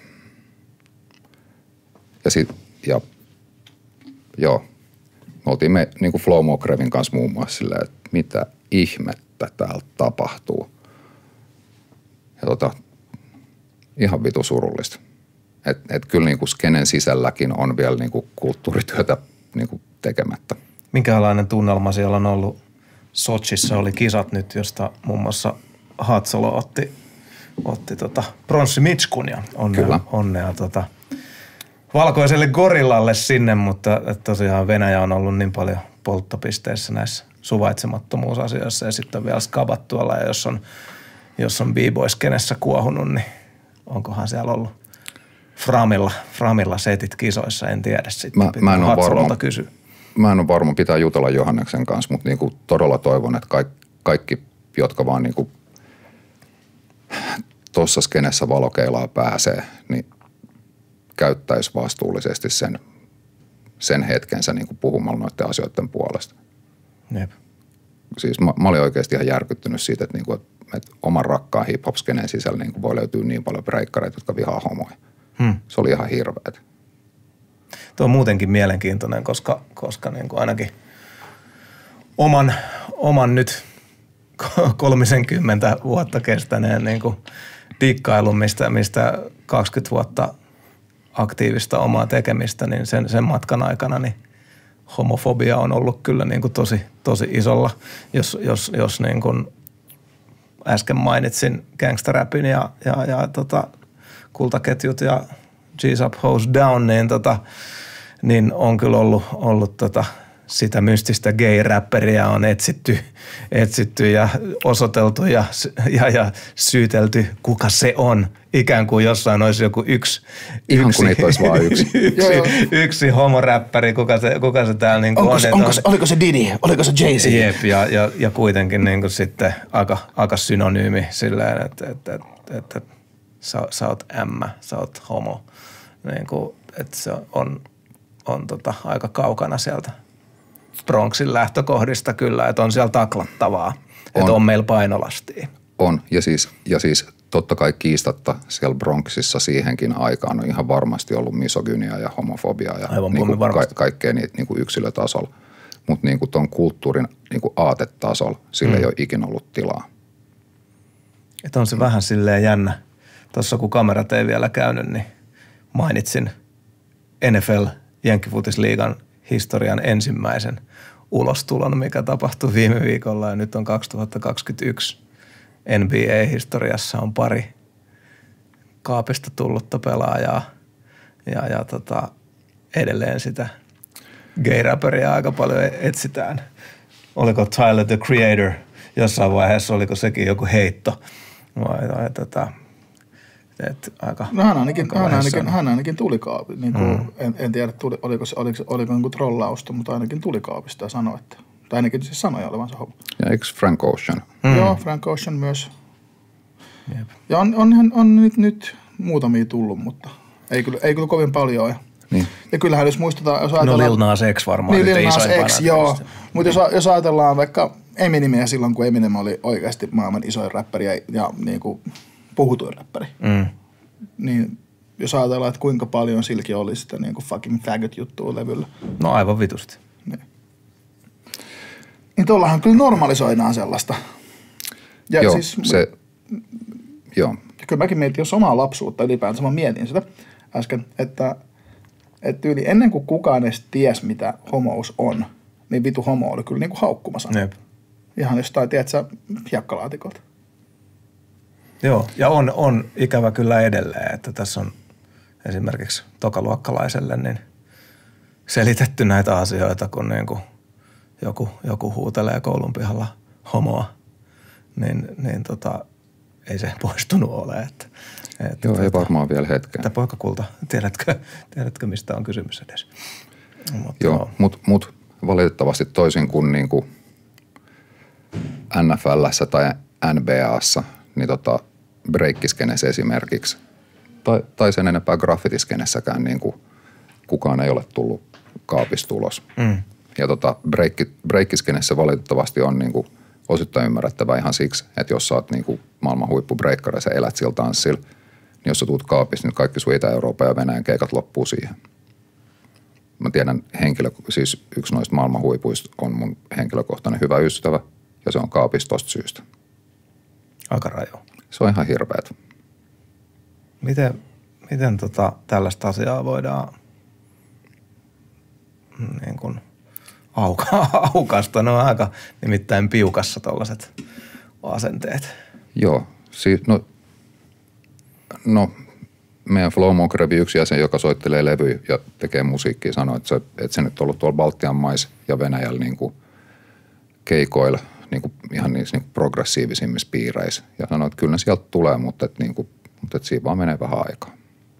Ja sitten, ja joo, me oltiin me niin kuin Flow Mokrevin kanssa muun muassa silleen, että mitä ihmettä täällä tapahtuu. Ja tota, ihan vitu surullista. Että et kyllä niin kuin skenen sisälläkin on vielä niin kuin kulttuurityötä niin kuin tekemättä. Minkälainen tunnelma siellä on ollut? Sochissa oli kisat nyt, josta muun muassa Hatsalo otti, otti tota pronssimitskun ja onnea, Kyllä. onnea tota valkoiselle gorillalle sinne, mutta tosiaan Venäjä on ollut niin paljon polttopisteissä näissä suvaitsemattomuusasioissa ja sitten on vielä skabat tuolla ja jos on, jos on b-boy-skenessä kuohunut, niin onkohan siellä ollut Framilla, Framilla setit kisoissa, en tiedä sitten. Mä, mä en ole varma. Kysyä. Mä en ole varma, pitää jutella Johanneksen kanssa, mutta niinku todella toivon, että kaikki, kaikki jotka vaan niinku tuossa skenessä valokeilaa pääsee, niin käyttäisi vastuullisesti sen, sen hetkensä niinku puhumalla noiden asioiden puolesta. Jep. Siis mä, mä olin oikeasti ihan järkyttynyt siitä, että, niinku, että oman rakkaan hip-hop-skeneen sisällä niinku voi löytyä niin paljon breikkareita, jotka vihaa homoja. Hmm. Se oli ihan hirveetä. Tuo on muutenkin mielenkiintoinen, koska, koska niin kuin ainakin oman, oman nyt kolmisenkymmentä vuotta kestäneen niin kuin dikkailun, mistä, mistä kaksikymmentä vuotta aktiivista omaa tekemistä, niin sen, sen matkan aikana niin homofobia on ollut kyllä niin kuin tosi, tosi isolla. Jos, jos, jos niin kuin äsken mainitsin gangsterräpin ja, ja, ja tota, kultaketjut ja G's up, hoes down, niin, tota, niin on kyllä ollut, ollut tota, sitä mystistä gay-räpperiä on etsitty, etsitty ja osoiteltu ja, ja, ja syytelty, kuka se on. Ikään kuin jossain olisi joku yksi, Ihan yksi, kun niitä olisi vaan yksi. yksi, yksi homoräppäri, kuka se, kuka se täällä niin onko on. Se, onko se, oliko se Diddy? Oliko se Jay-Z? Jep, ja, ja, ja kuitenkin niin kuin sitten aika, aika synonyymi silleen, että, että, että, että sä, sä oot ämmä, sä oot homo. Niin kuin, että se on, on tota, aika kaukana sieltä Bronxin lähtökohdista kyllä, että on siellä taklattavaa, on. Että on meillä painolastia. On, ja siis, ja siis totta kai kiistatta siellä Bronxissa siihenkin aikaan on ihan varmasti ollut misogynia ja homofobiaa ja niinku ka- kaikkea niitä niinku yksilötasolla. Mutta niinku tuon kulttuurin niinku aatetasolla sillä mm. ei ole ikinä ollut tilaa. Että on se vähän silleen jännä. Tuossa kun kamerat ei vielä käynyt, niin mainitsin N F L Jenkkifutisliigan historian ensimmäisen ulostulon, mikä tapahtui viime viikolla ja nyt on kaksituhattakaksikymmentäyksi. N B A-historiassa on pari kaapista tullutta pelaajaa ja, ja tota, edelleen sitä gay-räperiä aika paljon etsitään. Oliko Tyler the Creator jossain vaiheessa, oliko sekin joku heitto vai, vai tota, et aika, no hän ainakin, hän ainakin, hän ainakin tuli kaapi. Niin kuin, mm. en, en tiedä, tuli, oliko se oliko, oliko niin kuin trollausta, mutta ainakin tuli kaapista ja sanoi, että, tai ainakin siis sanoi olevansa homo. Ja eikö Frank Ocean? Mm. Joo, Frank Ocean myös. Jep. Ja on, on, on, on nyt, nyt muutamia tullut, mutta ei kyllä, ei kyllä kovin paljon. Ja, niin. ja kyllähän jos muistetaan, jos ajatellaan... No Lil Nas X varmaan. Niin, Lil Nas X, joo. Mutta jos, jos ajatellaan vaikka Eminemiä silloin, kun Eminem oli oikeasti maailman isoin räppäri ja, ja niin kuin puhutuin räppäri. Mm. Niin jos ajatellaan, että kuinka paljon silläkin oli sitä niin kuin fucking faggot-juttua levyllä. No aivan vitusti. Niin. Niin tuollahan kyllä normalisoidaan sellaista. Ja joo, siis, se, joo. Kyllä mäkin mietin, jos omaa lapsuutta ylipäänsä, mä mietin sitä äsken, että, että yli ennen kuin kukaan edes ties, mitä homous on, niin vitu homo oli kyllä niin kuin haukkumasana. Jep. Ihan jostain, tiedätkö, hiekkalaatikolta. Joo, ja on, on ikävä kyllä edelleen, että tässä on esimerkiksi tokaluokkalaiselle niin selitetty näitä asioita, kun niin kuin joku, joku huutelee koulun pihalla homoa, niin, niin tota, ei se poistunut ole. Että, että Joo, tuota, ei varmaan vielä hetken. Että poikakulta, tiedätkö, tiedätkö mistä on kysymys edes? Mutta Joo, no. mutta mut valitettavasti toisin kuin, niin kuin N F L:ssä tai N B A:ssa, niin tota breikkiskenessä esimerkiksi, tai, tai sen enempää graffitiskenessäkään niin kuin kukaan ei ole tullut kaapista ulos. Mm. Ja tota, breikki, breikkiskenessä valitettavasti on niinku osittain ymmärrettävää ihan siksi, että jos sä oot niinku maailman huippubreikkari ja sä elät sillä tanssilla, niin jos sä tuut kaapista, niin kaikki sun Itä-Euroopan ja Venäjän keikat loppuu siihen. Mä tiedän henkilö, siis yksi noista maailman huipuista on mun henkilökohtainen hyvä ystävä ja se on kaapista tosta syystä. Aika raju. Se on ihan hirveet. Miten, miten tota, tällaista asiaa voidaan niin kuin auka, aukasta? Ne on aika nimittäin piukassa tollaiset asenteet. Joo, siis no, no meidän Flowmonk Revy yksi jäsen, joka soittelee levyjä ja tekee musiikkia, sanoi, että se, että se nyt on ollut tuolla Baltian maissa ja Venäjällä niin kuin keikoilla niin kuin ihan niissä niin kuin progressiivisimmissa piireissä. Ja sanoi, että kyllä ne sieltä tulee, mutta, että, niin kuin, mutta että siinä vaan menee vähän aikaa.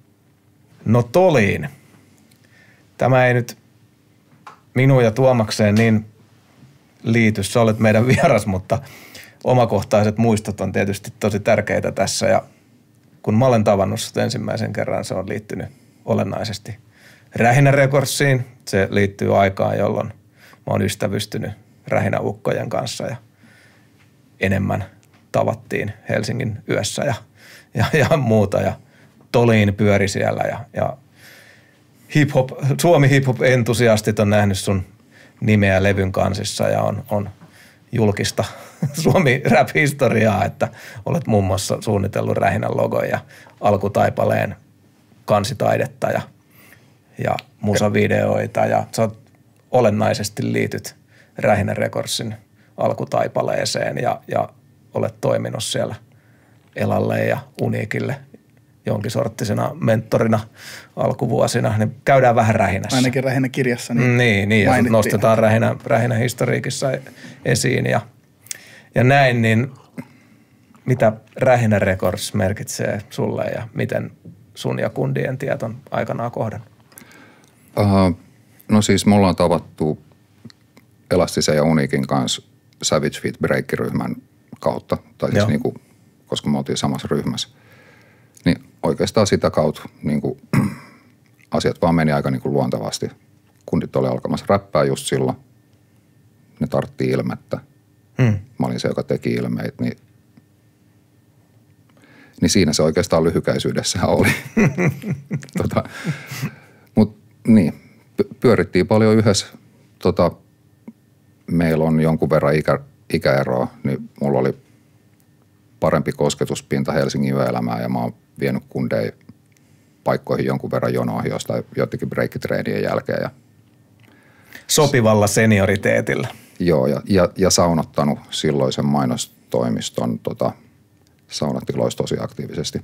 No Toliin. Tämä ei nyt minun ja Tuomakseen niin liity. Sä olet meidän vieras, mutta omakohtaiset muistot on tietysti tosi tärkeitä tässä. Ja kun mä olen tavannut sut ensimmäisen kerran, se on liittynyt olennaisesti Rähinä Recordsiin. Se liittyy aikaan, jolloin mä oon ystävystynyt Rähinä-ukkojen kanssa ja enemmän tavattiin Helsingin yössä ja, ja, ja muuta. Ja Toliin pyöri siellä ja, ja hip-hop, Suomi hip-hop-entusiastit on nähnyt sun nimeä levyn kansissa ja on, on julkista Suomi rap-historiaa, että olet muun muassa suunnitellut Rähinän logon ja alkutaipaleen kansitaidetta ja, ja musavideoita ja sä oot olennaisesti liityt Rähinä Recordsin alkutaipaleeseen ja, ja olet toiminut siellä Elalle ja Uniikille jonkin sorttisena mentorina alkuvuosina, niin käydään vähän Rähinässä. Ainakin Rähinä-kirjassa. Niin, niin, niin ja nostetaan Rähinä, Rähinä historiikissa esiin ja, ja näin, niin mitä Rähinä Records merkitsee sulle ja miten sun ja kundien tiet on aikanaan kohdannut? Uh, no siis me ollaan tavattu Elastisen ja Uniikin kanssa Savage Feet Break-ryhmän kautta, tai siis niin kuin, koska me oltiin samassa ryhmässä. Niin oikeastaan sitä kautta niin kuin, asiat vaan meni aika niin kuin luontevasti. Kundit oli alkamassa räppää just silloin. Ne tartti ilmettä. Hmm. Mä olin se, joka teki ilmeitä, niin, niin siinä se oikeastaan lyhykäisyydessään oli. tota, Mutta niin, pyörittiin paljon yhdessä. Tota, meillä on jonkun verran ikä, ikäeroa, niin mulla oli parempi kosketuspinta Helsingin yöelämään ja mä oon vienyt kundeja paikkoihin jonkun verran jonoihin jostain jotenkin breikkitreenien jälkeen. Ja sopivalla senioriteetillä. Joo, ja, ja, ja saunottanut silloisen mainostoimiston tota, saunatiloissa tosi aktiivisesti.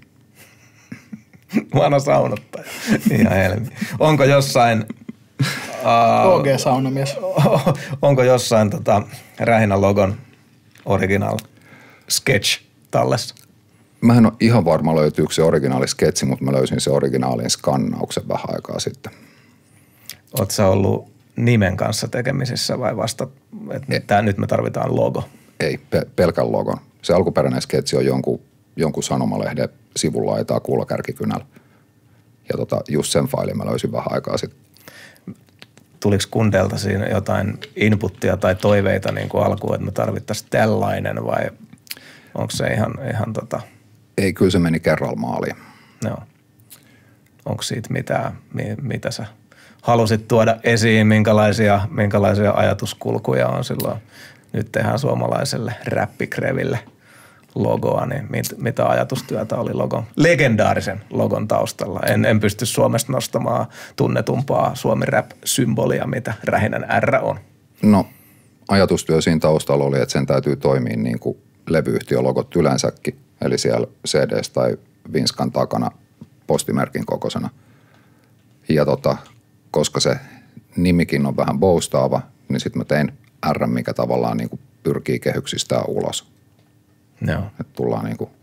Vanha saunottaja. Ihan helmi. Onko jossain Uh, O G-saunamies. Onko jossain tota, Rähinän logon original sketch tallessa? Mä en ole ihan varma löytyykö se originaali sketsi, mutta mä löysin se originaalin skannauksen vähän aikaa sitten. Oot sä ollut nimen kanssa tekemisissä vai vasta, että nyt me tarvitaan logo? Ei, pe- pelkän logon. Se alkuperäinen sketsi on jonkun, jonkun sanomalehden sivulla laitaa kuulakärkikynällä. Ja tota, just sen failin mä löysin vähän aikaa sitten. Tuliko kundelta siinä jotain inputtia tai toiveita niin kuin alkuun, että me tarvittaisiin tällainen vai onko se ihan, ihan tota... Ei, kyllä se meni kerralla maaliin. Joo. Onko siitä mitään, mitä sä halusit tuoda esiin, minkälaisia, minkälaisia ajatuskulkuja on silloin? Nyt tehdään suomalaiselle räppikreville logoa, niin mit, mitä ajatustyötä oli logon, legendaarisen logon taustalla? En, en pysty Suomesta nostamaan tunnetumpaa Suomi rap-symbolia, mitä Rähinän R on. No, ajatustyö siinä taustalla oli, että sen täytyy toimia niin kuin levyyhtiölogot yleensäkin, eli siellä C D:ssä tai Vinskan takana postimerkin kokoisena. Ja tota, koska se nimikin on vähän boostaava, niin sitten mä tein R, mikä tavallaan niin kuin pyrkii kehyksistään ulos. Joo. Että tullaan niin kuin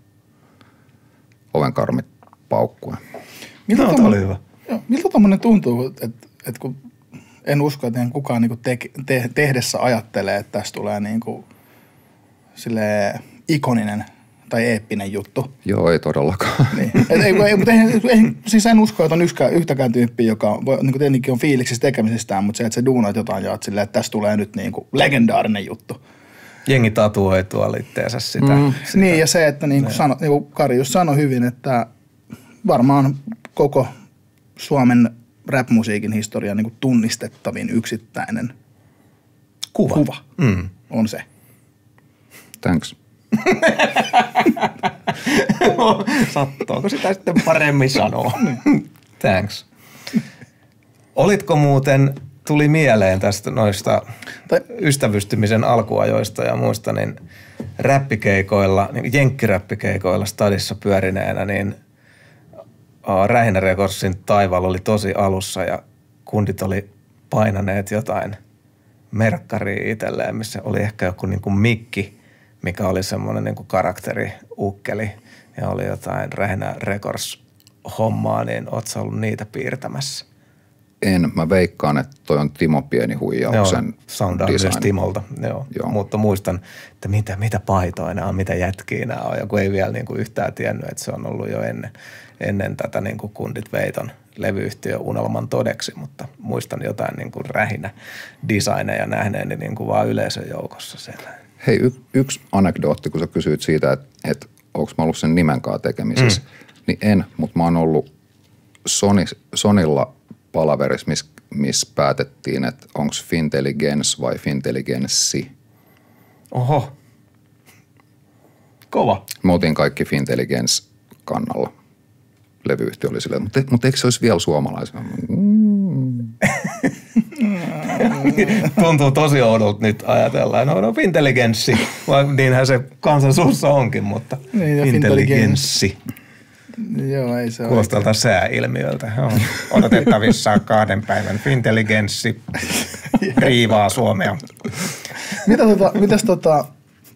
ovenkarmit paukkuen. Miltä no, tommo, oli hyvä. Joo, miltä tommoinen tuntuu, että, että kun en usko, että kukaan niin kuin te, te, tehdessä ajattelee, että tästä tulee niin kuin silleen ikoninen tai eeppinen juttu. Joo, ei todellakaan. Niin. Et, ei, ei, mutta eihän, eihän, siis en usko, että on yhkä, yhtäkään tyyppiä, joka voi, niin kuin tietenkin on fiiliksissä tekemisestään, mutta se, että sä duunoit jotain ja oot silleen, että tässä tulee nyt niin kuin legendaarinen juttu. Jengi tatuoi tuolla itteensä sitä. Mm. sitä. Niin, ja se, että niin kuin, sano, niin kuin Kari just sanoi hyvin, että varmaan koko Suomen rap-musiikin historian niin kuin tunnistettavin yksittäinen kuva, kuva mm. on se. Thanks. Sattuuko sitä sitten paremmin sanoa? Thanks. Olitko muuten, tuli mieleen tästä noista tai ystävystymisen alkuajoista ja muista, niin räppikeikoilla, niin jenkkiräppikeikoilla stadissa pyörineenä, niin Rähinä Recordsin taivaalla oli tosi alussa ja kundit oli painaneet jotain merkkaria itselleen, missä oli ehkä joku niin kuin mikki, mikä oli semmoinen niin kuin karakteriukkeli ja oli jotain Rähinä Records hommaa, niin oot sä ollut niitä piirtämässä? En. Mä veikkaan, että toi on Timo Pienihuijauksen Joo, soundaa myös Timolta. Joo. Joo. Mutta muistan, että mitä, mitä paitoja nämä on, mitä jätkiä nämä on. Joku ei vielä niin kuin yhtään tiennyt, että se on ollut jo ennen, ennen tätä niin kuin Kundit Veiton levyyhtiö unelman todeksi, mutta muistan jotain niin kuin Rähinä designeja nähneeni niin kuin vaan yleisön joukossa siellä. Hei, y- yksi anekdootti, kun sä kysyit siitä, että, että onko mä ollut sen nimen kanssa tekemisissä, mm. niin en, mutta mä oon ollut Sony, Sonilla palaverissa, missä mis päätettiin, että onko Fintelligence vai Fintelligenssi. Oho. Kova. Me oltiin kaikki Fintelligence kannalla. Levyyhtiö oli silleen, mutta, mutta eikö se olisi vielä suomalaisena? Mm. Tuntuu tosi oudolta nyt ajatella. No, no Fintelligenssi, niinhän se kansan suussa onkin, mutta niin, Fintelligenssi. Joo, ei se kuulostaa tältä sääilmiöltä. Odotettavissa kahden päivän Fintelligenssi riivaa Suomea. Mitä tota, mitäs tota,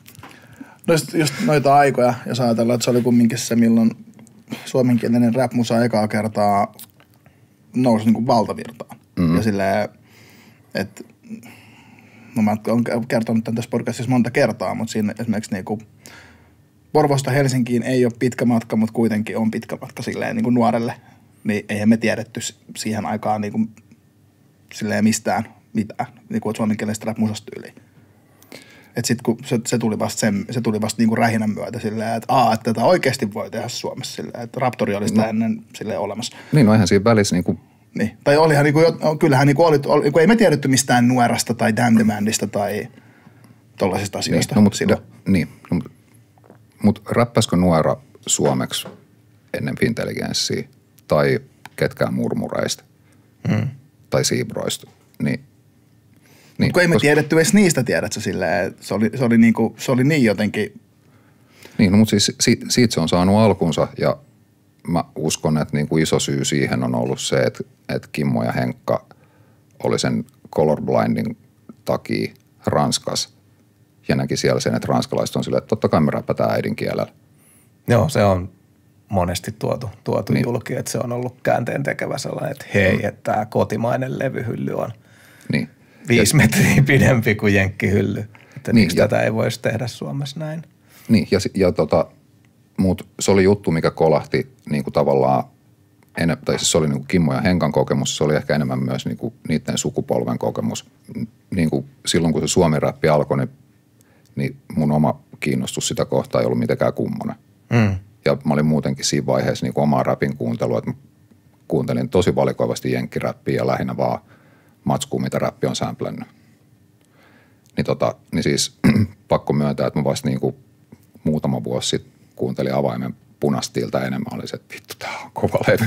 just, just noita aikoja, jos ajatellaan, että se oli kumminkin se, milloin suomenkielinen rap-musa ekaa kertaa nousi niin kuin valtavirtaan. Mm-hmm. Ja silleen, että no mä oon kertonut tämän tässä podcastissa monta kertaa, mutta siinä esimerkiksi niinku Porvoosta Helsinkiin ei ole pitkä matka, mutta kuitenkin on pitkä matka silleen niin kuin nuorelle. Niin eihän me tiedetty siihen aikaan niin kuin silleen mistään mitään, niin kuin suomenkielisestä rap-musasta yli. Että sitten kun se, se tuli vasta, sen, se tuli vasta niin kuin Rähinän myötä silleen, että aa, että tätä oikeasti voi tehdä Suomessa silleen, että Raptori oli sitä no. ennen silleen olemassa. Niin, no eihän siinä välissä niinku... Niin, tai olihan niinku, kyllähän niinku oli, oli, ei me tiedetty mistään Nuorasta tai Damn Demandista tai tollaisista asioista. Niin, no, mutta da, niin, no, mut räppäskö Nuora suomeksi ennen Fintelligenssiä tai ketkään murmureista hmm. tai siibroista, niin... Niin, kun ei me koska... tiedetty edes niistä, tiedätkö, silleen, se oli, se oli, niinku, se oli niin jotenkin... Niin, no, mutta siis siitä, siitä se on saanut alkunsa ja mä uskon, että niinku iso syy siihen on ollut se, että, että Kimmo ja Henkka oli sen colorblindin takia Ranskas ja näki siellä sen, että ranskalaiset on silleen, että totta kai me räpätään äidinkielellä. Joo, se on monesti tuotu, tuotu niin. julki, että se on ollut käänteen tekevä sellainen, että hei, mm. että tämä kotimainen levyhylly on niin. viisi ja, metriä pidempi kuin jenkkihylly. Että niin, miksi ja, tätä ei voisi tehdä Suomessa näin? Niin, ja, ja tota, mutta se oli juttu, mikä kolahti niin kuin tavallaan, en, tai siis se oli niin kuin Kimmo ja Henkan kokemus, se oli ehkä enemmän myös niin kuin niiden sukupolven kokemus. Niin kuin silloin, kun se suomi-räppi alkoi, niin, niin mun oma kiinnostus sitä kohtaa ei ollut mitenkään kummonen. Mm. Ja mä olin muutenkin siinä vaiheessa niin kuin omaa räpin kuuntelua, että mä kuuntelin tosi valikoivasti jenkkiräppiä ja lähinnä vaan matskua, mitä räppi on sämplännyt. Niin, tota, niin siis pakko myöntää, että mä vasta niin kuin muutama vuosi sitten kuuntelin Avaimen Punastiilta enemmän. Oli se, että vittu, tää on kova levy.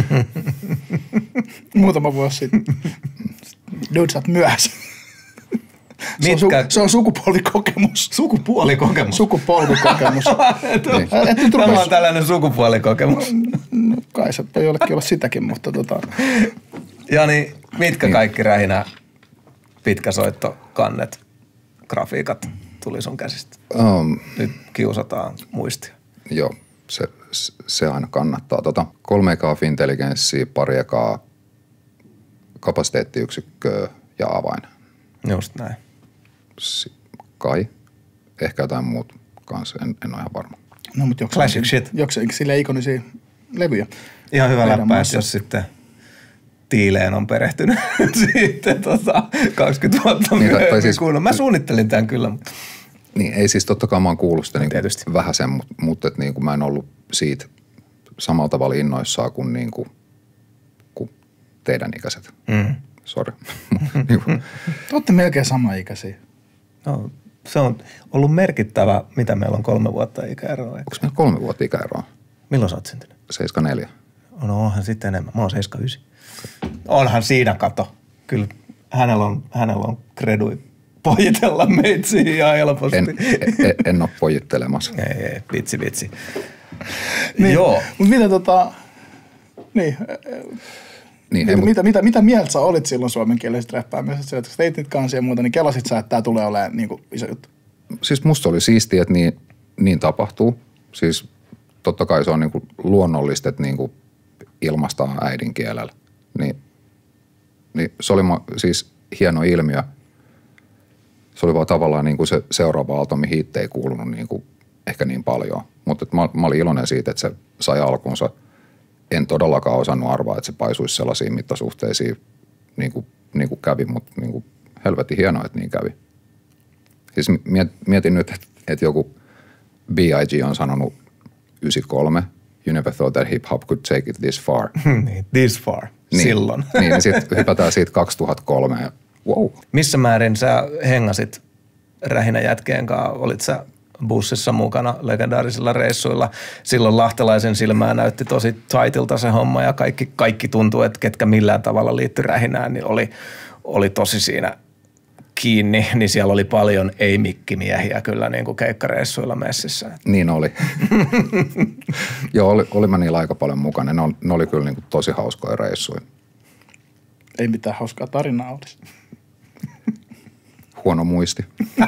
Muutama vuosi sitten. Dude, sä oot myöhässä. Se, Mitkä... on su- se on sukupuolikokemus. Sukupuolikokemus? Sukupuolikokemus. niin. Tämä on tällainen sukupuolikokemus. No, kai se voi jollekin olla sitäkin, mutta tota... Jani, mitkä niin. kaikki Rähinä pitkäsoittokannet, grafiikat tuli sun käsistä? Um, Nyt kiusataan muistia. Joo, se, se aina kannattaa. Tota, kolme ekaa Fintelligenssiä, pari ekaa kapasiteettiyksikköä ja avain. Just näin. Si- kai. Ehkä jotain muut kanssa, en, en ole ihan varma. No, mutta Classic shit. Jokseenkin sille ikonisia levyjä. Ihan hyvä Meidän läppä, maassa. että jos sitten Tiileen on perehtynyt sitten tota kaksikymmentä vuotta Niin, tai- tai myöhemmin siis- kuunnella. Mä suunnittelin tämän kyllä, mutta Niin, ei siis totta kai mä oon kuullut sitä niin tietysti. vähän sen, mutta, mutta että niin kuin mä en ollut siitä samalla tavalla innoissaan kuin, niin kuin, kuin teidän ikäiset. mm. Sori. Niin kuin- Te olette melkein samaikäisiä. no, se on ollut merkittävä, mitä meillä on kolme vuotta ikäeroa. eikö? Onko meillä kolme vuotta ikäeroa? Milloin sä oot syntynyt? seitsemänkymmentäneljä. No onhan sitten enemmän. Mä oon seitsemänkymmentäyhdeksän. Onhan siinä kato. Kyllä hänellä on, hänellä on kredui pojitella meitsiä ihan helposti. En, en, en ole pojittelemassa. Ei, ei, vitsi, vitsi. Niin, Joo. Mutta mitä tota, niin, Niin, mitä, ei, mut, mitä, mitä, mitä mieltä sä olit silloin suomenkielisestä räppäämisestä? Että kun teit niitä kansia ja muuta, niin kelasit sä, että tää tulee olemaan niin kuin iso juttu? siis musta oli siistiä, että niin, niin tapahtuu. Siis totta kai se on niin kuin luonnollista, että niin kuin ilmaistaan äidinkielellä. Niin, niin se oli ma- siis hieno ilmiö. Se oli vaan tavallaan niin kuin se seuraava aalto, mihin itse ei kuulunut niin kuin ehkä niin paljon. Mutta mä, mä olin iloinen siitä, että se sai alkunsa. En todellakaan osannut arvaa, että se paisuisi sellaisiin mittasuhteisiin niin kuin, niin kuin kävi, mutta niin kuin helvetin hienoa, että niin kävi. Siis miet- mietin nyt, että, että joku B I G on sanonut yhdeksänkymmentäkolme, you never thought that hip hop could take it this far. Niin, this far. Niin, Silloin. Niin, niin sitten hypätään siitä kaksituhattakolme ja wow. Missä määrin sä hengasit Rähinä jätkeen kanssa? Olit sä bussissa mukana legendaarisilla reissuilla? Silloin lahtelaisen silmää näytti tosi tightilta se homma ja kaikki, kaikki tuntui, että ketkä millään tavalla liittyi Rähinään, niin oli, oli tosi siinä kiinni. Niin siellä oli paljon ei-mikkimiehiä kyllä niin kuin keikkareissuilla messissä. Niin oli. Joo, oli, oli mä niillä aika paljon mukana. Ne, on, ne oli kyllä niin kuin tosi hauskoja reissuja. Ei mitään hauskaa tarinaa olisi. Huono muisti.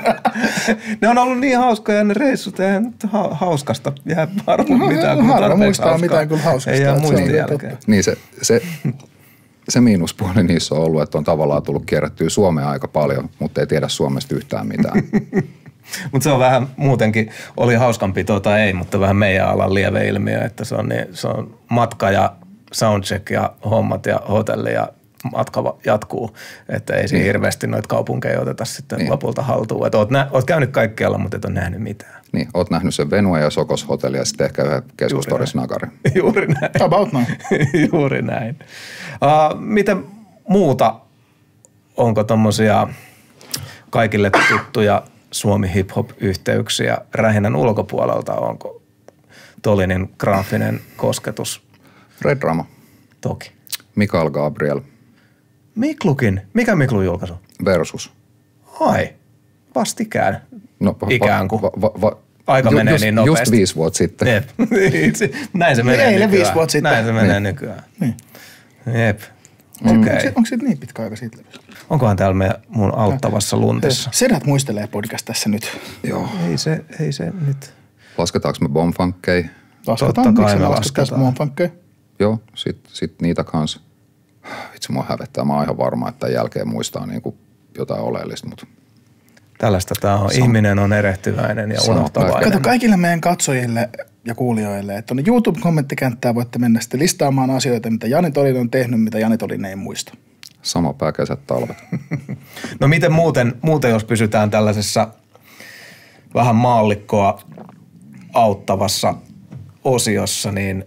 Ne on ollut niin hauskoja ne reissut, eihän nyt ha- hauskasta jää varmaan No, mitään. harva kun tarpeeksi muistaa hauskaa. mitään kyllä hauskasta, Ei jää että se on muistin kyllä jälkeen. totta. Niin se, se, se miinuspuoli niissä on ollut, että on tavallaan tullut kierrettyä Suomea aika paljon, mutta ei tiedä Suomesta yhtään mitään. Mutta se on vähän muutenkin, oli hauskanpitoa tai ei, mutta vähän meidän alan lieveilmiö, että se on, niin, se on matka ja soundcheck ja hommat ja hotelli ja matka va- jatkuu, että ei siinä Niin. hirveästi noita kaupunkeja oteta sitten Niin. lopulta haltuun. Että oot, nä- oot käynyt kaikkialla, mutta et ole nähnyt mitään. Niin, oot nähnyt sen Venue ja Sokos hotelli ja sitten ehkä yhden keskustorisnagari. Juuri näin. About now. Juuri näin. Uh, miten muuta, onko tommosia kaikille tuttuja Suomi hip-hop-yhteyksiä Rähinän ulkopuolelta? Onko Tolinin graafinen kosketus? Red Drama, Toki. Mikael Gabriel Miklukin. Mikä Miklun julkaisu? versus. Ai, vastikään. No, va- Ikään kuin. Va, va, va, Aika ju, menee just, niin Just nopeasti. viisi vuotta sitten. Jep. Näin se menee Eilen nykyään. viisi vuotta sitten. Näin se menee Niin. nykyään. Niin. Jep. Onko Okei. se- Onko siitä niin pitkä aika siitä levystä? Onkohan täällä meidän mun auttavassa luntissa? Sedät muistelee podcast tässä nyt. Joo. Ei se, ei se nyt. Lasketaanko me Bomfunkkeja? Lasketaan, Totta kai miksi me lasketaan lasketaan. Moonfunkkeja? Joo, sit, sit niitä kanssa. Itse mua hävettää. Mä oon ihan varma, että tämän jälkeen muistaa niinku jotain oleellista, mutta Tällaista tämä on. Ihminen on erehtyväinen ja Sama unohtavainen. Kato kaikille meidän katsojille ja kuulijoille, että tuonne YouTube-kommenttikenttään voitte mennä sitten listaamaan asioita, mitä Jani Tolin on tehnyt, mitä Jani Tolin ei muista. sama pää kesät talvet. No miten muuten, muuten, jos pysytään tällaisessa vähän maallikkoa auttavassa osiossa, niin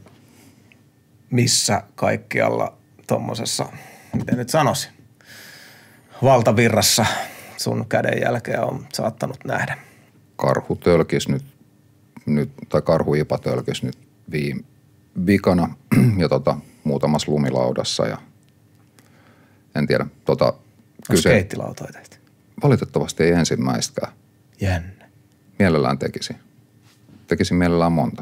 missä kaikkialla tuommoisessa, miten nyt sanoisin, valtavirrassa sun kädenjälkeä on saattanut nähdä? Karhu tölkis nyt, nyt tai karhuipa tölkis nyt viime vikana ja tota, muutamassa lumilaudassa ja en tiedä. Tota, Onko skeittilautoja tehty? valitettavasti ei ensimmäistäkään. Jännä. Mielellään tekisi. Tekisin mielellään monta.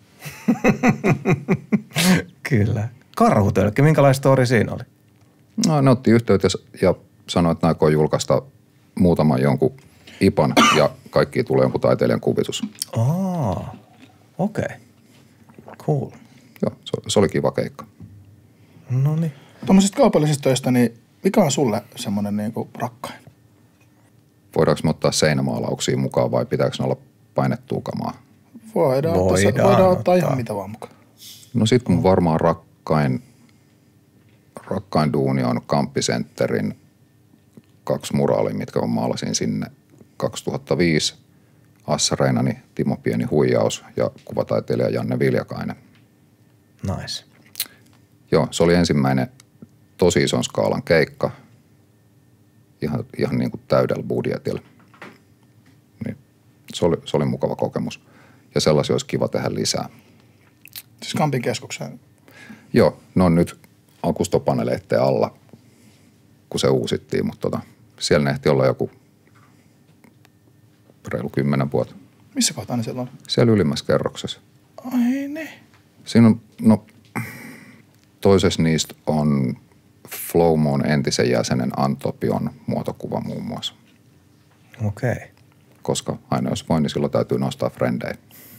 Kyllä. Karhutölkki, minkälainen story siinä oli? No, ne otti yhteyttä ja sanoi, että ne aikoo julkaista muutaman jonkun ipan ja kaikki tulee jonkun taiteilijan kuvitus. Aa, okei. Okay. Cool. Joo, se, se oli kiva keikka. No niin. Tuommoisista kaupallisista töistä, niin mikä on sulle semmoinen niinku rakkain? Voidaanko me ottaa seinämaalauksia mukaan vai pitääkö ne olla painettua kamaa? Voidaan, voidaan, tässä, voidaan ottaa, ottaa ihan mitä vaan mukaan. No sit mun varmaan rakkain, rakkain duuni on Kamppisentterin kaksi muraalia, mitkä mä maalasin sinne kaksituhattaviisi. Assareinani Timo Pieni huijaus ja kuvataiteilija Janne Viljakainen. Nice. Joo, se oli ensimmäinen tosi ison skaalan keikka. Ihan, ihan niin kuin täydellä budjetilla. Niin, se, oli, se oli mukava kokemus. Ja sellaisia olisi kiva tehdä lisää. Siis Kampin keskukseen. Joo, ne on nyt akustopaneleiden alla, kun se uusittiin, mutta tota, siellä ne ehti olla joku reilu kymmenen vuotta. Missä kohtaa ne siellä on? Siellä ylimmässä kerroksessa. Ai ne. Siinä on, no toisessa niistä on Flowmon entisen jäsenen Antopion muotokuva muun muassa. Okei. Okay. Koska aina jos voi, niin silloin täytyy nostaa frendejä.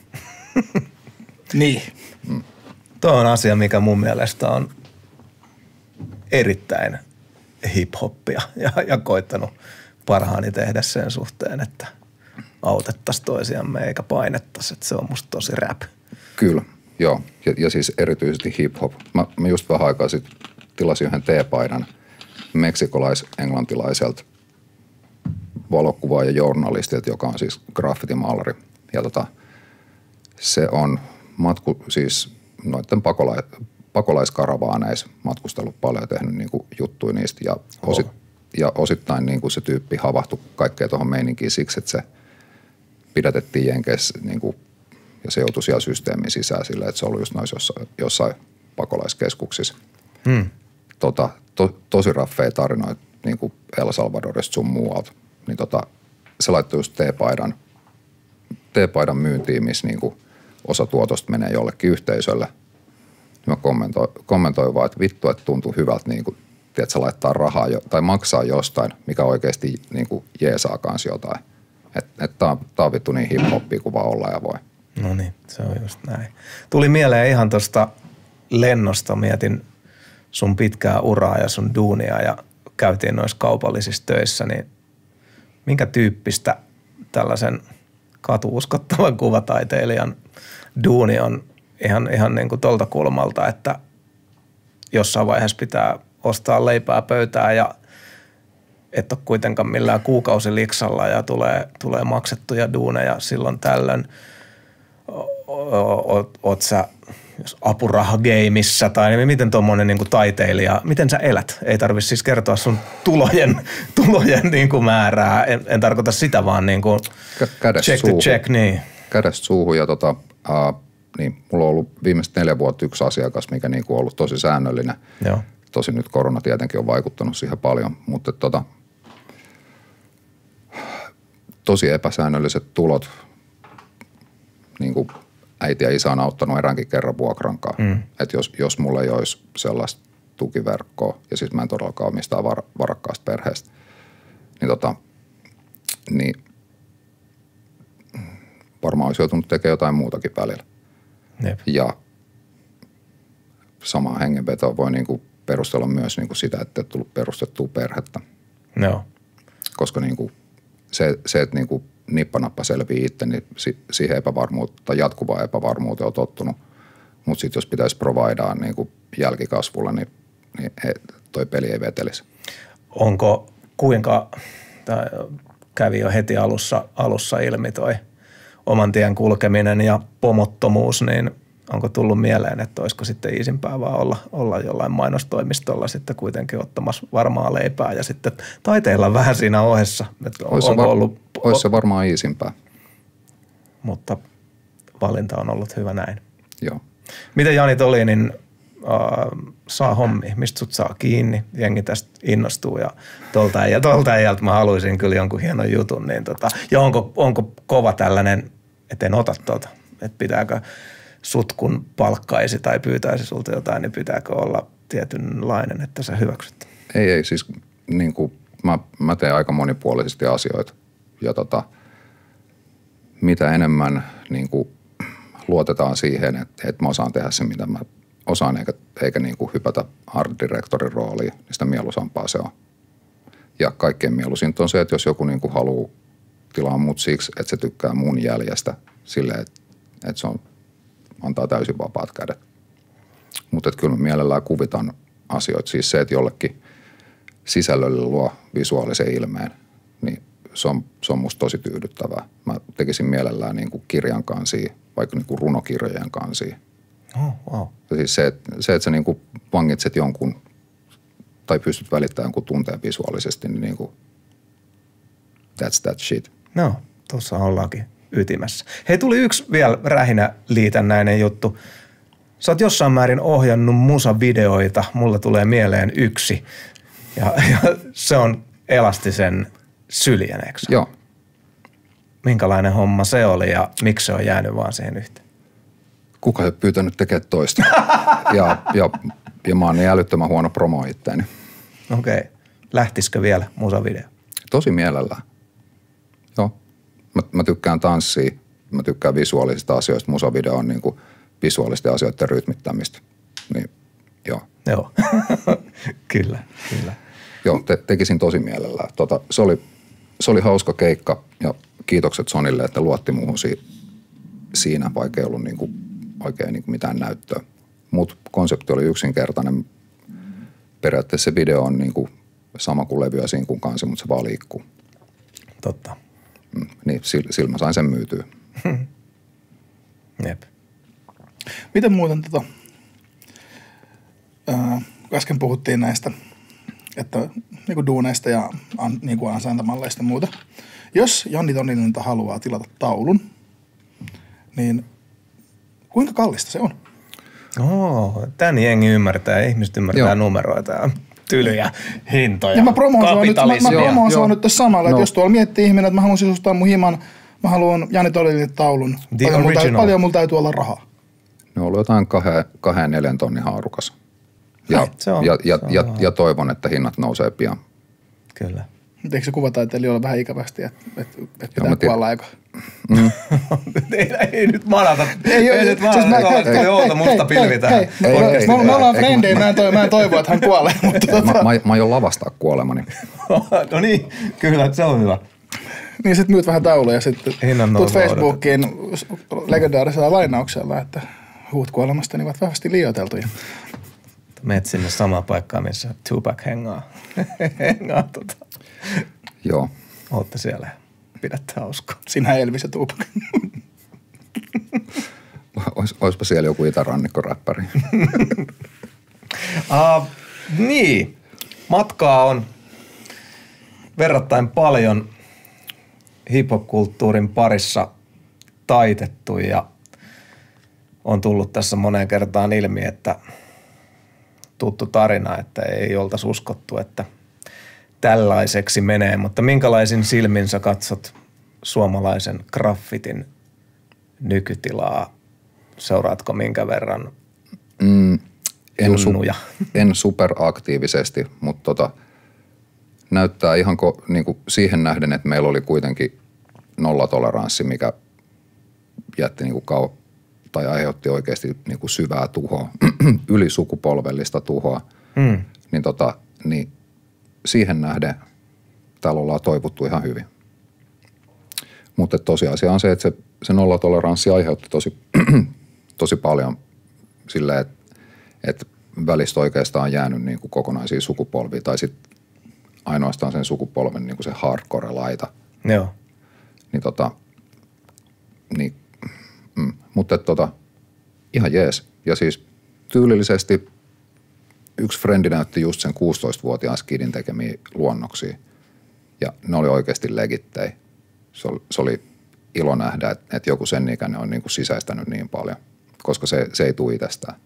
Niin. Mm. Tuo on asia, mikä mun mielestä on erittäin hip-hoppia ja, ja koittanut parhaani tehdä sen suhteen, että autettaisiin toisiamme eikä painettaisi, että se on musta tosi rap. Kyllä, joo. Ja, ja siis erityisesti hip-hop. Mä, mä just vähän aikaa sitten tilasin yhden teepaidan meksikolais-englantilaiselta valokuvaa ja journalistilta, joka on siis graffitimaalari. Ja tota, se on matku, siis noiden pakolais, pakolaiskaravaaneissa matkustellut paljon ja tehnyt niinku juttuja niistä. Ja, osit, ja osittain niinku se tyyppi havahtui kaikkea tuohon meininkiin siksi, että se pidätettiin Jenkeissä niinku, ja se joutui siellä systeemin sisään silleen, että se oli just noissa jossain, jossain pakolaiskeskuksissa. Hmm. Tota, to, tosi raffeja tarinoita niin kuin El Salvadorista sun muualta. Niin tota, se laittoi just teepaidan, teepaidan myyntiin, missä niin kuin osa tuotosta menee jollekin yhteisölle. Mä kommentoin, kommentoin vaan, että vittu, että tuntuu hyvältä niin kuin, tiedätkö, laittaa rahaa jo, tai maksaa jostain, mikä oikeasti niin kuin jeesaa kans jotain. Että et tää, tää on vittu niin hip-hoppia kuin vaan olla ja voi. No niin, se on just näin. Tuli mieleen ihan tuosta lennosta, mietin sun pitkää uraa ja sun duunia ja käytiin noissa kaupallisissa töissä, niin minkä tyyppistä tällaisen katuuskottavan kuvataiteilijan duuni on ihan, ihan niin kuin tolta kulmalta, että jossain vaiheessa pitää ostaa leipää pöytään ja et ole kuitenkaan millään kuukausiliksalla ja tulee, tulee maksettuja duuneja silloin tällöin. Oot, oot sä apurahageimissä tai miten tuommoinen niinku taiteilija, miten sä elät? Ei tarvitse siis kertoa sun tulojen, tulojen niinku määrää. En, en tarkoita sitä, vaan niinku check to check. Niin. Kädestä suuhun ja tota, uh, niin, mulla on ollut viimeiset neljä vuotta yksi asiakas, mikä niinku on ollut tosi säännöllinen. Joo. Tosin nyt korona tietenkin on vaikuttanut siihen paljon, mutta tota, tosi epäsäännölliset tulot. Niin kuin äiti ja isä on auttanut eräänkin kerran vuokrankaan. Mm. Että jos, jos mulla ei olisi sellaista tukiverkkoa, ja siis mä en todellakaan ole mistään var, varakkaasta perheestä, niin, tota, niin varmaan olisi joutunut tekemään jotain muutakin välillä. Jep. Ja samaa hengenvetoa voi niinku perustella myös niinku sitä, että et tullut perustettua perhettä. No. Koska niinku se, se, että niinku nippanappa selvii itse, niin si, siihen epävarmuutta, jatkuvaan epävarmuuteen on tottunut. Mutta sitten jos pitäisi providea niinku jälkikasvulla, niin, niin he, toi peli ei vetelisi. Onko kuinka, tämä kävi jo heti alussa, alussa ilmi toi oman tien kulkeminen ja pomottomuus, niin onko tullut mieleen, että olisiko sitten iisimpää vaan olla, olla jollain mainostoimistolla sitten kuitenkin ottamassa varmaa leipää ja sitten taiteilla vähän siinä ohessa. Olisi se, var, ollut, olisi se varmaan iisimpää. Mutta valinta on ollut hyvä näin. Joo. Miten Jani oli, niin äh, saa hommi, mistä sut saa kiinni, jengi tästä innostuu ja tolta ja tolta äijältä mä haluaisin kyllä jonkun hienon jutun. Niin tota, ja onko, onko kova tällainen, että en ota tuota, että pitääkö sut kun palkkaisi tai pyytäisi sulta jotain, niin pitääkö olla tietynlainen, että sä hyväksyt? Ei, ei. Siis niin kuin mä, mä teen aika monipuolisesti asioita ja tota, mitä enemmän niin kuin luotetaan siihen, että, että mä osaan tehdä se, mitä mä osaan, eikä, eikä niin kuin hypätä art-direktorin rooliin, niin sitä mieluisampaa se on. Ja kaikkein mieluisinta on se, että jos joku niin kuin haluaa tilaa mut siksi, että se tykkää mun jäljestä silleen, että että se on, antaa täysin vapaat kädet. Mutta kyllä mä mielellään kuvitan asioita. Siis se, että jollekin sisällölle luo visuaalisen ilmeen, niin se on, se on musta tosi tyydyttävää. Mä tekisin mielellään niin kuin kirjan kansia, vaikka niin kuin runokirjojen kansia. Oh, wow. Ja siis se, että, se, että sä niin kuin vangitset jonkun tai pystyt välittämään jonkun tunteen visuaalisesti, niin, niin kuin that's that shit. No, tuossa ollaankin ytimessä. Hei, tuli yksi vielä rähinä liitännäinen juttu. Sä oot jossain määrin ohjannut musavideoita. Mulla tulee mieleen yksi. Ja, ja se on Elastisen Syljen, eikö? Joo. Minkälainen homma se oli ja miksi se on jäänyt vaan siihen yhteen? Kuka ei ole pyytänyt tekemään toista. ja, ja, ja mä oon niin älyttömän huono promo itteeni. Okei. Okay. Lähtisikö vielä musavideo? Tosi mielellään. Joo. Mä, mä tykkään tanssia. Mä tykkään visuaalisista asioista. Musavideo on niin kuin visuaalisten asioiden rytmittämistä. Niin, joo. Joo. Kyllä, kyllä. Joo, te, tekisin tosi mielellään. Tota, se, oli, se oli hauska keikka ja kiitokset Sonille, että luotti muuhun si, siinä, vaikka ei ollut niinku, oikein niinku mitään näyttöä. Mutta konsepti oli yksinkertainen. Periaatteessa se video on niinku sama kuin levy ja sinkun kansi, mutta se vaan liikkuu. Totta. Mm, niin, sillä, sillä mä sain sen myytyä. Jep. Miten muuten tota, ää, äsken puhuttiin näistä, että niinku duuneista ja an, niinku ansaintamalleista ja muuta. Jos Janni Tonninenilta haluaa tilata taulun, niin kuinka kallista se on? Oo, tän jengi ymmärtää, ihmiset ymmärtää Joo. numeroita ja tylyjä hintoja, Ja mä promoon sua nyt, mä, mä kapitalismia. promoon sua nyt tässä samalla, No. että jos tuolla miettii ihminen, että mä haluan sisustaa mun himan, mä haluan Janni Tonninenilta taulun, The paljon mulla, täytyy, original. paljon mulla täytyy olla rahaa. Ne on ollut jotain kahden, kahden neljän tonnin haarukas. Ja, Ai, se on- ja, ja, se on ja, hyvä. ja toivon, että hinnat nousee pian. Kyllä. Mutta eikö se kuvataiteilijoilla vähän ikävästi, että et, et mä pitää tiedän. kuolla aika? ei, ei nyt manata. Ei, ei nyt manata. siis mä- hei, Tuli hei, outo hei, musta hei, pilvi hei, tähän. hei, Ei, me- ei, me- ei, Me ollaan ei, frendejä, kun- mä en toivo, mä en toivo, että hän kuolee, mutta Mä, tota, mä, mä aion lavastaa kuolemani. No niin, kyllä, se on hyvä. niin sit myyt vähän tauluja ja sitten Hinnan tuut nousua Facebookiin legendaarisella lainauksella, että huut kuolemasta ovat vahvasti liioiteltuja. Meet sinne samaan paikkaan, missä Tupac hengaa. hengaa tota. Joo. Ootte siellä ja pidätte hauskaa. Sinä Elvis ja Tupac. Ois, oispa siellä joku itärannikkoräppäri. Uh, niin, matkaa on verrattain paljon hip-hop-kulttuurin parissa taitettu ja on tullut tässä moneen kertaan ilmi, että tuttu tarina, että ei oltaisi uskottu, että tällaiseksi menee, mutta minkälaisin silmin sä katsot suomalaisen graffitin nykytilaa? Seuraatko minkä verran Mm, en, su- junnuja? en superaktiivisesti, mutta tota, näyttää ihan ko, niinku siihen nähden, että meillä oli kuitenkin nollatoleranssi, mikä jätti niinku kau- tai aiheutti oikeasti niinku syvää tuhoa, ylisukupolvellista tuhoa. Hmm. Niin, tota, niin siihen nähden täällä ollaan toivottu ihan hyvin. Mutta tosiasia on se, että se, se nollatoleranssi aiheutti tosi, tosi paljon silleen, että, että välistä oikeastaan on jäänyt niin kuin kokonaisia sukupolvia tai sitten ainoastaan sen sukupolven niin kuin se hardcore-laita. Joo. Niin tota, niin, mm, mutta tota, ihan jees. Ja siis tyylillisesti yksi frendi näytti just sen kuusitoistavuotiaan skidin tekemiä luonnoksia. Ja ne oli oikeasti legittejä. Se oli, se oli ilo nähdä, että, että joku sen ikäinen on niin kuin sisäistänyt niin paljon, koska se, se ei tule itsestään.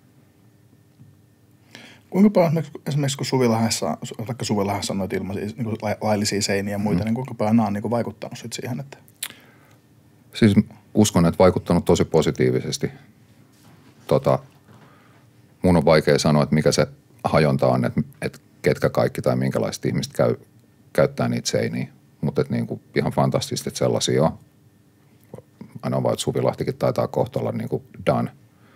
Kuinka paljon esimerkiksi, esimerkiksi kun Suvilahdessa, vaikka Suvilahdessa on noita ilmaisia, niin kuin laillisia seiniä ja muita, mm. niin kuinka paljon nämä on niin kuin vaikuttanut sit siihen, että Siis uskon, että vaikuttanut tosi positiivisesti. Tota, mun on vaikea sanoa, että mikä se hajonta on, että, että ketkä kaikki tai minkälaiset ihmiset käy, käyttää niitä seiniä. Mutta niinku ihan fantastista, että sellaisia on. Aina vaan, että Suvilahtikin taitaa kohta olla niinku done.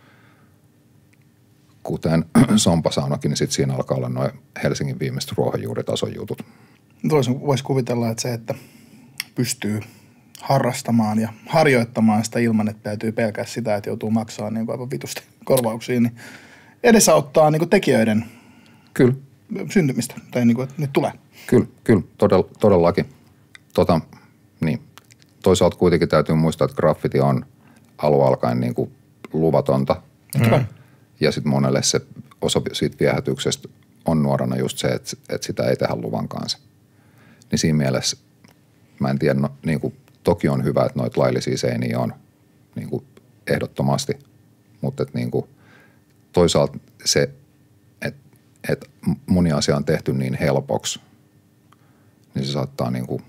Kuten Sompasaunakin, niin sitten siinä alkaa olla noin Helsingin viimeiset ruohonjuuritason jutut. toisin voisi kuvitella, että se, että pystyy harrastamaan ja harjoittamaan sitä ilman, että täytyy pelkää sitä, että joutuu maksamaan niin aivan vitusti korvauksiin, niin edesauttaa niin kuin tekijöiden Kyllä. syntymistä, tai niin kuin, että ne tulee. Kyllä, kyllä todell, todellakin. Tota, niin. Toisaalta kuitenkin täytyy muistaa, että graffiti on alun alkaen niin kuin luvatonta. Mm. Ja sitten monelle se osa siitä viehätyksestä on nuorana just se, että, että sitä ei tehdä luvan kanssa. Niin siinä mielessä, mä en tiedä, no, niin kuin, toki on hyvä, että noita laillisia seiniä on niin kuin ehdottomasti, mutta niin kuin, toisaalta se, että, että moni asia on tehty niin helpoksi, niin se saattaa niin kuin,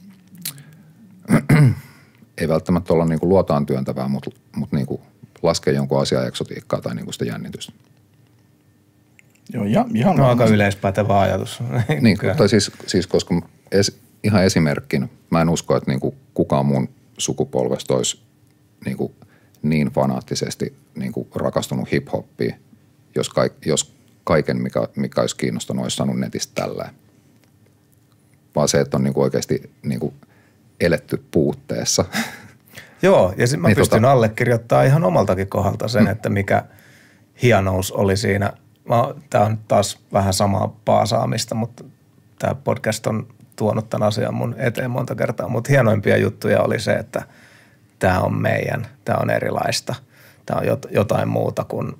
ei välttämättä olla niin kuin luotaan työntävää, mutta, mutta niin kuin laskee jonkun asian eksotiikkaa tai niin kuin sitä jännitystä. Joo, ja ihan no, aika yleispätevä ajatus. Niin, tai siis, siis koska es, ihan esimerkkinä, mä en usko, että niin kuin kukaan mun sukupolvesta olisi niin, kuin niin fanaattisesti niin kuin rakastunut hip-hoppia, jos, kaik, jos kaiken, mikä, mikä olisi kiinnostanut, olisi saanut netistä tälleen. Vaan se, että on niin kuin oikeasti niin kuin eletty puutteessa. Joo, ja sit mä niin pystyn tota... allekirjoittamaan ihan omaltakin kohdalta sen, mm. että mikä hienous oli siinä. Tämä on taas vähän samaa paasaamista, mutta tämä podcast on tuonut tämän asian mun eteen monta kertaa. Mutta hienoimpia juttuja oli se, että tämä on meidän, tämä on erilaista. Tämä on jotain muuta kuin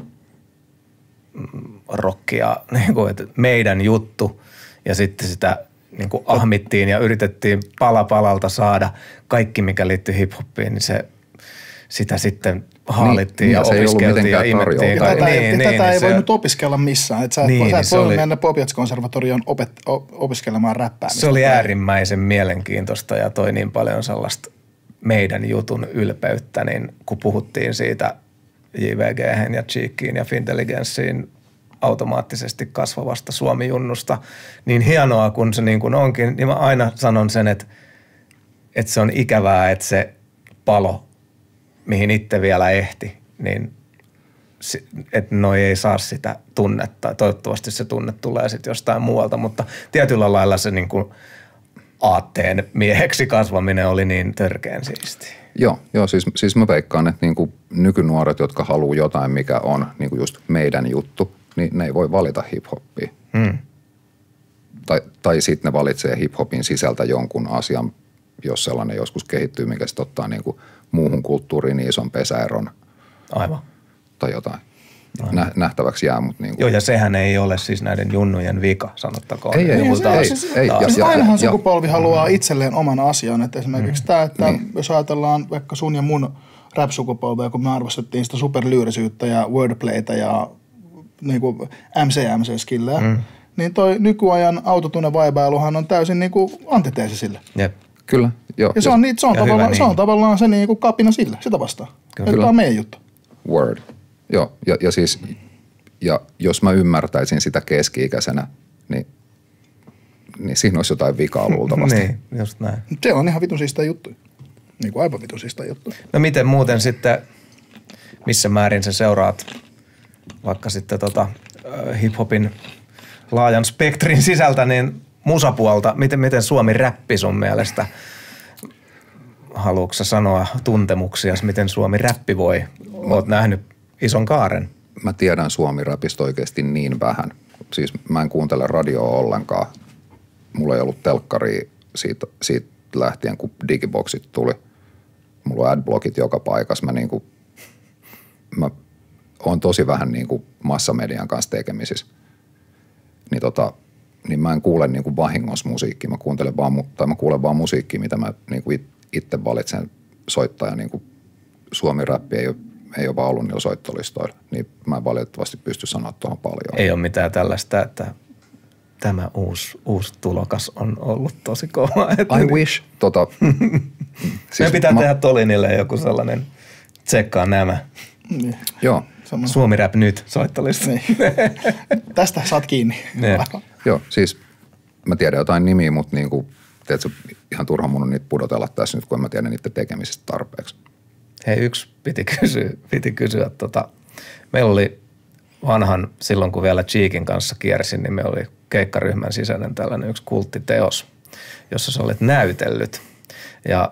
rockia, niin kuin, että meidän juttu ja sitten sitä niin kuin ahmittiin ja yritettiin pala palalta saada kaikki, mikä liittyy hip-hoppiin, niin se, sitä sitten haalittiin niin, ja niin, opiskeltiin ja imettiin. Ja tätä, niin, niin, niin, tätä niin, ei se... voinut opiskella missään. Et sä et, niin, sä et voi oli... mennä Popiats-konservatorioon opet, opiskelemaan räppäämistä. Se oli äärimmäisen mielenkiintoista ja toi niin paljon sellaista meidän jutun ylpeyttä, niin kun puhuttiin siitä J V G:hen ja Cheekiin ja Fintelligenssiin automaattisesti kasvavasta Suomi-junnusta, niin hienoa kun se niin kuin onkin, niin mä aina sanon sen, että, että se on ikävää, että se palo, mihin itse vielä ehti, niin että noi ei saa sitä tunnetta. Toivottavasti se tunne tulee sitten jostain muualta, mutta tietyllä lailla se niin kuin aatteen mieheksi kasvaminen oli niin törkeän siistiä. Joo, joo siis, siis mä veikkaan, että niin kuin nykynuoret, jotka haluaa jotain, mikä on niin kuin just meidän juttu, niin ne ei voi valita hip-hoppia. Hmm. Tai, tai sitten ne valitsee hip-hopin sisältä jonkun asian, jos sellainen joskus kehittyy, mikä sitten ottaa niin kuin muuhun kulttuuriin niin ison pesäeron. Aivan. Tai jotain. Nä, nähtäväksi jää, mutta niin kuin... Joo, ja sehän ei ole siis näiden junnujen vika, sanottakoon. Ei, ei, niin, ei. Siis, ei, ja, siis ja, ainahan ja, sukupolvi ja, haluaa mm. itselleen oman asian. Että esimerkiksi mm. tämä, että niin. jos ajatellaan vaikka sun ja mun rap-sukupolvea, kun me arvostettiin sitä superlyyrisyyttä ja wordplaytä ja niin kuin M C M C-skillejä, mm. niin toi nykyajan autotune-vaibailuhan on täysin niin kuin antiteesi sille. Jep. Kyllä, joo. Ja se on, se on, ja tavallaan, niin. se on tavallaan se niin kuin kapina sille, sitä vastaan. Kyllä. Tämä on meidän juttu. Word. Joo, ja, ja siis, ja jos mä ymmärtäisin sitä keski-ikäisenä, niin, niin siinä olisi jotain vikaa luultavasti. Niin, just näin. Se on ihan vitun siistä juttuja. Niin kuin aivan vitun siistä juttuja. No miten muuten sitten, missä määrin sä seuraat vaikka sitten tota hip-hopin laajan spektrin sisältä, niin musapuolta, miten, miten Suomi-räppi sun mielestä, haluatko sä sanoa tuntemuksia, miten Suomi-räppi voi? Oot nähnyt ison kaaren. Mä tiedän Suomi-räpistä oikeasti niin vähän. Siis mä en kuuntele radioa ollenkaan. Mulla ei ollut telkkaria siitä, siitä lähtien, kun digiboxit tuli. Mulla on adblockit joka paikassa. Mä niinku, mä oon tosi vähän niinku massamedian kanssa tekemisissä. Niin tota, niin mä en kuule niinku vahingossa musiikkia. Mä kuuntelen vaan, tai mä kuulen vaan musiikkia, mitä mä niinku itse valitsen soittaa. Ja niinku Suomi-räppi ei ole ei ole vaan ollut niillä soittolistoilla, niin mä en valitettavasti pysty sanoa tuohon paljon. Ei ole mitään tällaista, että tämä uusi, uusi tulokas on ollut tosi kova. I wish. Tota, siis me pitää mä... tehdä Tolinille joku sellainen, tsekkaa nämä. Niin. Joo. Suomi Rap nyt soittolista. Niin. Tästä saat kiinni. Joo, siis mä tiedän jotain nimiä, mutta niinku, tiedätkö, ihan turha mun on niitä pudotella tässä nyt, kun en mä tiedä niiden tekemisestä tarpeeksi. Hei, yksi piti kysyä, piti kysyä tota, meillä oli vanhan, silloin kun vielä Cheekin kanssa kiersin, niin me oli keikkaryhmän sisäinen tällainen yksi kulttiteos, jossa sä olet näytellyt. Ja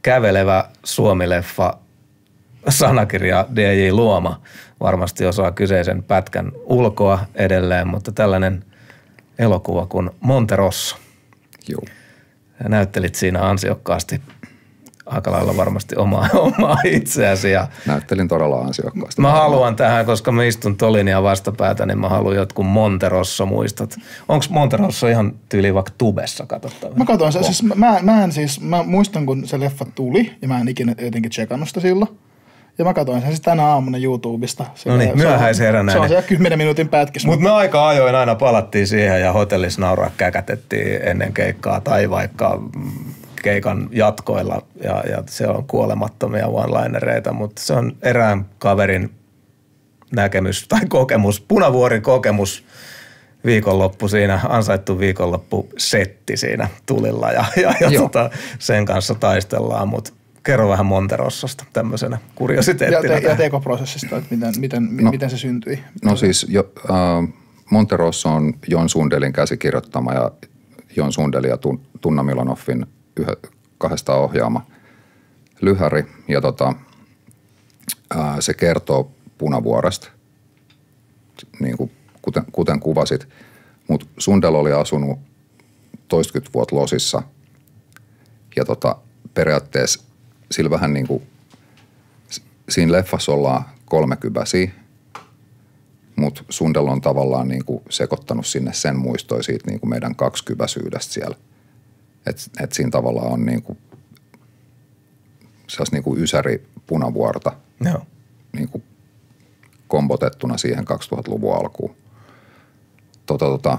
kävelevä Suomi-leffa sanakirja D J Luoma varmasti osaa kyseisen pätkän ulkoa edelleen, mutta tällainen elokuva kuin Monte Rosso. Joo. Näyttelit siinä ansiokkaasti aika lailla varmasti omaa, omaa itseäsi. Ja näyttelin todella ansiokkaasti. Mä haluan tähän, koska mä istun Tolinia vastapäätä, niin mä haluan jotkut Monte Rosso muistot. Onko Monte Rosso ihan tyyli vaikka tubessa katsottava? Mä katsoin se, siis mä, mä en siis, mä muistan kun se leffa tuli ja mä en ikinä jotenkin tsekannut sitä silloin. Ja mä katsoin sen siis tänä aamuna YouTubesta. No niin, myöhäisheränä. Se on se kymmenen minuutin pätkissä. Mutta me aika ajoin aina palattiin siihen ja hotellissa nauraa käkätettiin ennen keikkaa tai vaikka keikan jatkoilla ja, ja se on kuolemattomia one-linereita, mutta se on erään kaverin näkemys tai kokemus, Punavuorin kokemus viikonloppu siinä, ansaittu viikonloppu setti siinä tulilla ja, ja, ja tota, sen kanssa taistellaan, mutta kerro vähän Monte Rossosta tämmöisenä kuriositeettina. Ja, te, ja tekoprosessista, että miten, miten, no, miten se syntyi? No siis jo, äh, Monte Rosso on Jon Sundelin käsikirjoittama ja Jon Sundelin ja Tunna Milanoffin yhä, kahdesta ohjaama lyhäri. Ja tota, äh, se kertoo Punavuoresta, niin kuin, kuten, kuten kuvasit. Mutta Sundel oli asunut toistakymmentä vuotta Losissa ja tota, periaatteessa sillä vähän niin kuin, siinä leffassa ollaan kolmekymmentä, mutta Sundel on tavallaan niin kuin sekoittanut sinne sen muistoja siitä niin kuin meidän kaksikyväisyydestä siellä. Että et siinä tavallaan on niin kuin, sellaista niin kuin ysäri Punavuorta Joo. niin kuin kombotettuna siihen kaksituhattaluvun alkuun. Tota, tota,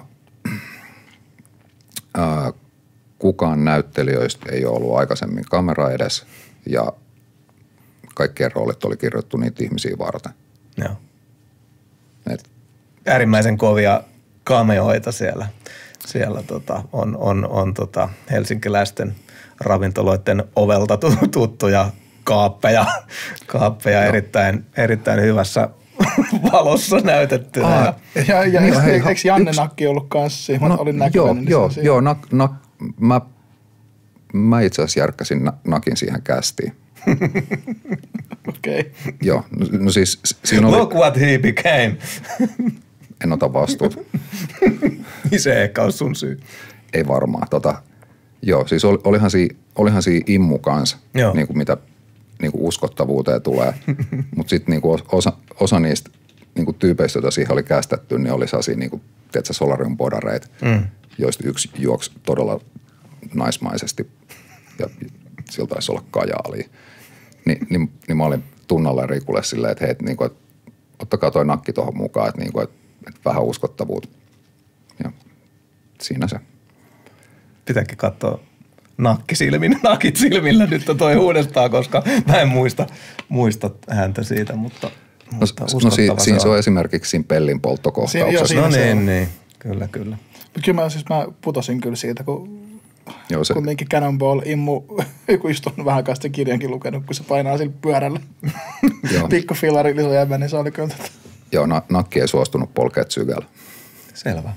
ää, kukaan näyttelijöistä ei ole ollut aikaisemmin kamera edes ja kaikkien roolit oli kirjoittu niitä ihmisiä varten. Joo. Et, Äärimmäisen kovia cameoita siellä, siellä tota, on, on, on tota helsinkiläisten ravintoloiden ovelta tuttuja kaappeja, kaappeja erittäin, erittäin hyvässä valossa näytettynä. Ah, ja ja niin, eikö, hei, eikö Janne yks, Nakki ollut kanssa siinä? no, Olin joo, näkyväinen. joo, niin joo nak, nak, mä, mä itse asiassa järkkäsin na, Nakin siihen kästiin. Okei. Okay. Joo, no, no siis siinä oli... Look what he became. En ota vastuuta. Se ehkä on sun syy. Ei varmaan. Tota, joo, siis ol, olihan siinä olihan siinä immu kanssa, niin kuin mitä niin kuin uskottavuuteen tulee. Mutta sitten niin osa, osa niistä niin kuin tyypeistä, joita siihen oli kästetty, niin oli sellaisia niin kuin, tiedätkö, solariumpodareita, mm. joista yksi juoksi todella naismaisesti ja sillä taisi olla kajaalia. Ni, niin, niin mä olin Tunnalle ja Rikulle silleen, että hei, että, niin kuin, että ottakaa toi nakki tuohon mukaan, että, niin kuin, että, että vähän uskottavuutta. Ja siinä se. Pitääkin katsoa nakki silmin, nakit silmillä nyt toi uudestaan, koska mä en muista, muista häntä siitä, mutta, no, mutta no si, se siinä on. se on esimerkiksi siinä pellin polttokohtauksessa. Siinä, no siinä niin, niin, kyllä, kyllä. Mutta kyllä mä, siis mä putosin kyllä siitä, kun Joo, se. Kuitenkin Cannonball immu, joku just on vähän kanssa kirjankin lukenut, kun se painaa sillä pyörällä. Pikku fillari lisojämä, niin se oli kyllä tätä. Joo, na- nakki ei suostunut polkeet sygällä. Selvä.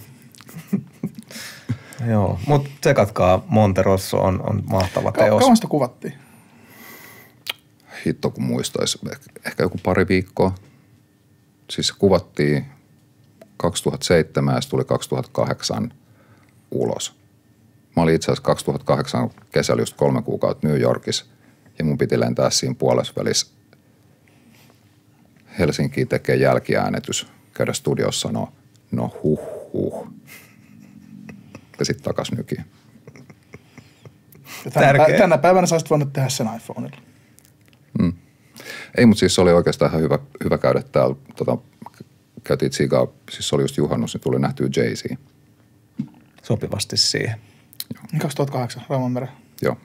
Joo, mutta tsekatkaa, Monte Rosso on, on mahtava Ka- teos. Kauan sitä kuvattiin? Hitto kun muistaisi, ehkä joku pari viikkoa. Siis se kuvattiin kaksituhattaseitsemän ja se tuli kaksituhattakahdeksan ulos. Mä olin itse asiassa kaksituhattakahdeksan kesällä just kolme kuukautta New Yorkissa ja mun piti lentää siinä puolessa välissä Helsinkiin tekee jälkiäänetys, käydä studiossa sanoa, no huh huh. Ja sitten takas nykiin. Tänä, pä- tänä päivänä sä olisit voinut tehdä sen iPhoneilla. Mm. Ei, mutta siis se oli oikeastaan ihan hyvä, hyvä käydä täällä. Tota, käytiin tsigaa, siis se oli just juhannus, niin tuli nähtyä Jay-Z. Sopivasti siihen. kaksituhattakahdeksan, Raumanmeren. Joo.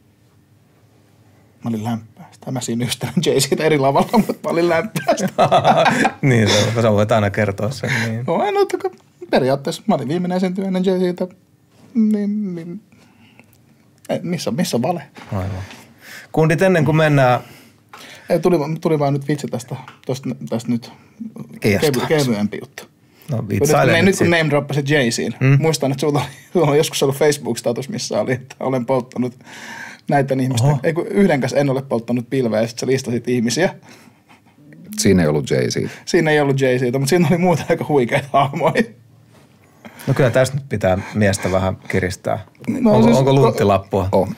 Mä olin lämpäästä. Mä siinä ystävän Jay-Zitä eri lavalla, mutta mä olin lämpäästä. Niin, sä, sä voit aina kertoa sen. Niin. No en ole, periaatteessa mä olin viimeinen esiintyjä ennen Jay-Zitä. Niin, niin, missä, missä vale? Aivan. Kundit, ennen kuin mennään... Ei, tuli, tuli vaan nyt vitsi tästä, tosta, tästä nyt kevyempi kevyempi juttu. No vitsaile nyt, nyt. nyt kun name droppasit Jay-Zin. Hmm? Muistan, että sulla, sulla on joskus ollut Facebook-status, missä oli, että olen polttanut näiden ihmisten, ei kun yhdenkäs en ole polttanut pilveä, ja sitten sä listasit ihmisiä. Siinä ei ollut Jay-Z. Siinä ei ollut Jay-Ztä, mutta siinä oli muuta aika huikeita hahmoja. No kyllä tästä nyt pitää miestä vähän kiristää. No, onko, siis, onko lunttilappua? Oh.